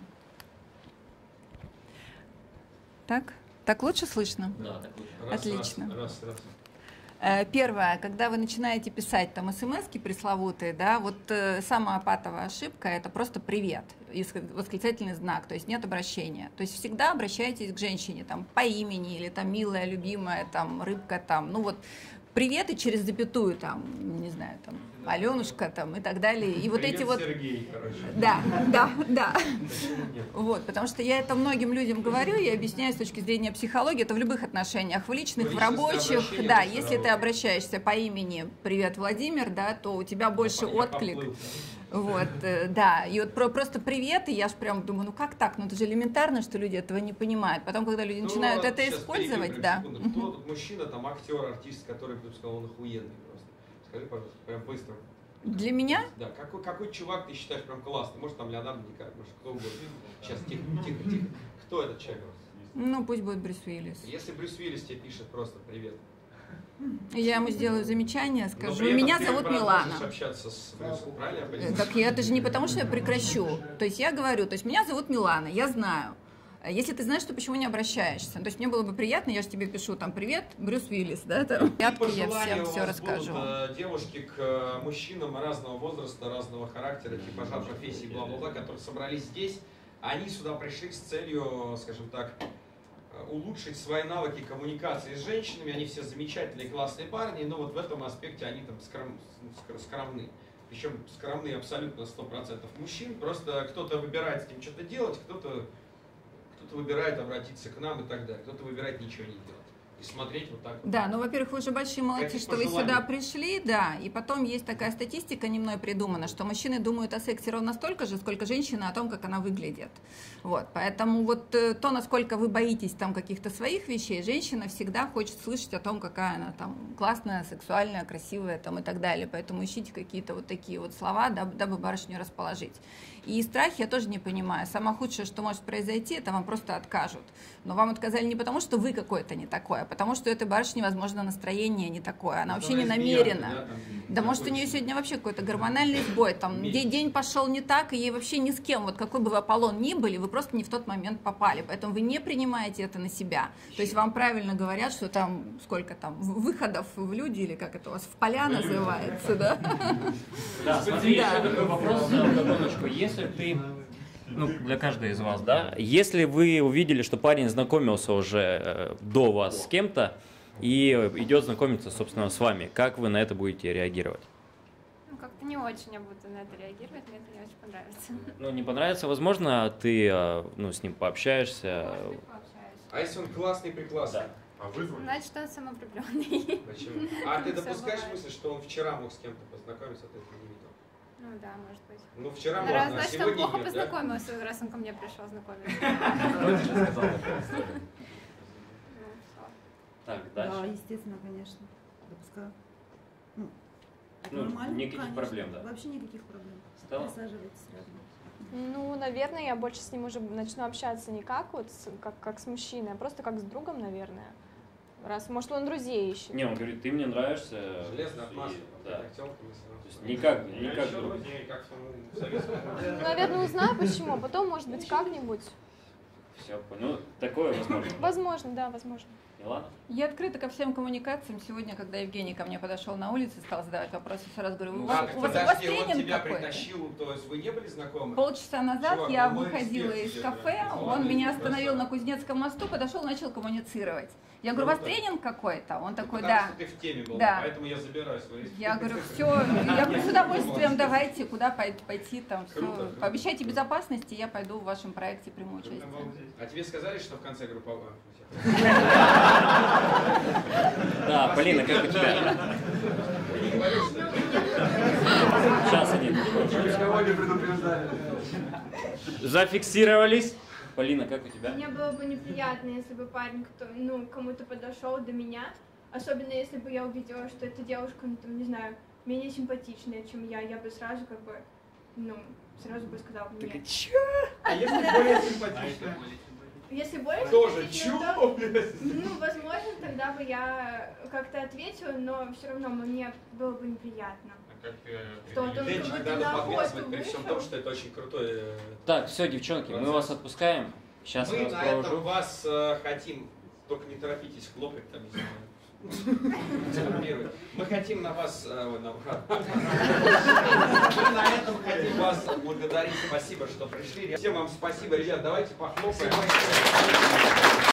Так? Так лучше слышно? Да, так вот. Раз, Отлично. Раз, раз, раз. Э, Первое, когда вы начинаете писать там смс-ки пресловутые, да, вот э, самая патовая ошибка — это просто «привет» и ск- восклицательный знак, то есть нет обращения. То есть всегда обращайтесь к женщине там по имени или там «милая», «любимая», там «рыбка», там, ну вот «привет» и через запятую там, не знаю, там «Аленушка» там и так далее. И вот Привет, эти вот... Сергей, короче. Да, да, да. Вот, потому что я это многим людям говорю, я объясняю с точки зрения психологии, это в любых отношениях, в личных, В в личностное рабочих, обращение да, это если ты сразу. обращаешься по имени «Привет, Владимир», да, то у тебя больше Я отклик. поплыл. Вот, э, да, и вот про, просто «привет», и я ж прям думаю, ну как так, ну это же элементарно, что люди этого не понимают. Потом, когда люди Кто- начинают это сейчас использовать, перебью да. прям секунду. Кто тут мужчина, там актер, артист, который бы сказал, он охуенный просто? Скажи, пожалуйста, прям быстро. Для меня Да, какой, какой чувак ты считаешь прям классный? Может, там Леонардо Ди Каприо, может, кто угодно. Сейчас, тихо, тихо, тихо. Кто этот человек? ну пусть будет Брюс Уиллис. Если Брюс Уиллис тебе пишет просто привет. Я ему сделаю замечание, Но скажу, при этом меня ты зовут продолжишь Милана. общаться с Брюсом, правильно я Э, понимаю? Так я, это же не потому, что я прекращу. То есть я говорю, то есть меня зовут Милана, я знаю. А Если ты знаешь, то почему не обращаешься? То есть мне было бы приятно, я же тебе пишу там привет, Брюс Уиллис, да, там, пятки, я Пожелания всем у все вас расскажу. будут, э, девушки к э, мужчинам разного возраста, разного характера, типажа, профессии, бла-бла-бла, которые собрались здесь. Они сюда пришли с целью, скажем так, э, улучшить свои навыки коммуникации с женщинами. Они все замечательные, классные парни, но вот в этом аспекте они там скром, скр- скромны. Причем скромны абсолютно сто процентов мужчин. Просто кто-то выбирает с ним что-то делать, кто-то кто-то выбирает обратиться к нам и так далее. Кто-то выбирает ничего не делать. и смотреть вот так вот. Да, ну, во-первых, вы же большие молодцы, Каких что вы пожеланий? сюда пришли, да, и потом есть такая статистика, не мной придумана, что мужчины думают о сексе ровно столько же, сколько женщины о том, как она выглядит. Вот, поэтому вот э, то, насколько вы боитесь там каких-то своих вещей, женщина всегда хочет слышать о том, какая она там классная, сексуальная, красивая там и так далее, поэтому ищите какие-то вот такие вот слова, дабы, дабы барышню расположить. И страхи я тоже не понимаю. Самое худшее, что может произойти, это вам просто откажут. Но вам отказали не потому, что вы какой-то не такой, а потому что у этой барышни, возможно, настроение не такое. Она вообще не намерена. Да, может, у нее сегодня вообще какой-то гормональный сбой. Там день, день пошел не так, и ей вообще ни с кем, вот какой бы вы Аполлон ни были, вы просто не в тот момент попали. Поэтому вы не принимаете это на себя. То есть вам правильно говорят, что там сколько там выходов в люди, или как это у вас, в поля называется, да? Да, смотри, еще такой вопрос, вдогоночку. Если ты, ну, для каждой из вас, да, если вы увидели, что парень знакомился уже э, до вас с кем-то и идет знакомиться, собственно, с вами, как вы на это будете реагировать? Ну, как-то не очень я буду на это реагировать, мне это не очень понравится. Ну, не понравится, возможно, ты, э, ну, с ним пообщаешься. Может быть, пообщаюсь. А если он классный, преклассный? Да. А вызвали? Значит, он самовлюбленный. Почему? А ты Всё допускаешь бывает. мысль, что он вчера мог с кем-то познакомиться, а ты этого не видел? Ну да, может быть. Ну, вчера Ну, можно, раз, а значит, он сегодня плохо нет, да? познакомился, раз он ко мне пришел знакомиться. Так, Да, дальше. естественно, конечно. Допускаю. Ну, это Ну, нормально, никаких конечно. проблем, да? Вообще никаких проблем. Стелла? Присаживайтесь рядом. Ну, наверное, я больше с ним уже начну общаться не как вот с- как, как с мужчиной, а просто как с другом, наверное. Раз, может, он друзей ищет. Не, он говорит, ты мне нравишься. Железно от масла. И- Да. Так, тёлками сразу. То есть никак, Я никак ещё друг. друзей, как в советском. Ну, наверное, узнаю почему, а потом, может быть, как-нибудь. Все, понял. Ну, такое возможно. Возможно, да, возможно. Милана? Я открыта ко всем коммуникациям. Сегодня, когда Евгений ко мне подошел на улице, стал задавать вопросы, сразу говорю, у вас, А, так у вас, у вас подожди, он тренинг тебя какой-то? притащил, то есть вы не были знакомы? Полчаса назад Чувак, я ну, мой выходила эксперт из тебе, кафе, да. он меня Молодец, остановил на красавчик. Кузнецком мосту, подошел, начал коммуницировать. Я говорю, у вас Круто. тренинг какой-то? Он такой, Потому да. что ты в теме был, Да. поэтому я забираю свои. Я говорю, все, я говорю, с удовольствием давайте, куда пой- пойти, там, все. Круто, круто. Пообещайте безопасности, я пойду в вашем проекте приму участие. А тебе сказали, что в конце групповая? Да, Полина, как у тебя? Сейчас они. Никого не предупреждали. Зафиксировались. Полина, как у тебя? Мне было бы неприятно, если бы парень кто, ну, кому-то подошел до меня, особенно если бы я увидела, что эта девушка, ну, там, не знаю, менее симпатичная, чем я, я бы сразу как бы, ну, сразу бы сказала, нет. А если более симпатичная? Если более Тоже симпатичная, чё? то, ну, возможно, тогда бы я как-то ответила, но все равно мне было бы неприятно. Что вот он Денчик как будто надо на охоту подвязывать при всем вышел. том, что это очень крутой. э, Так, все, девчонки, мы вас отпускаем. Сейчас я Мы вас на этом провожу. вас э, хотим, только не торопитесь хлопать там, не знаю. Телефонировать. Мы хотим на вас, э, ой, на Мы на этом хотим вас благодарить. Спасибо, что пришли. Всем вам спасибо, ребят. Давайте похлопаем.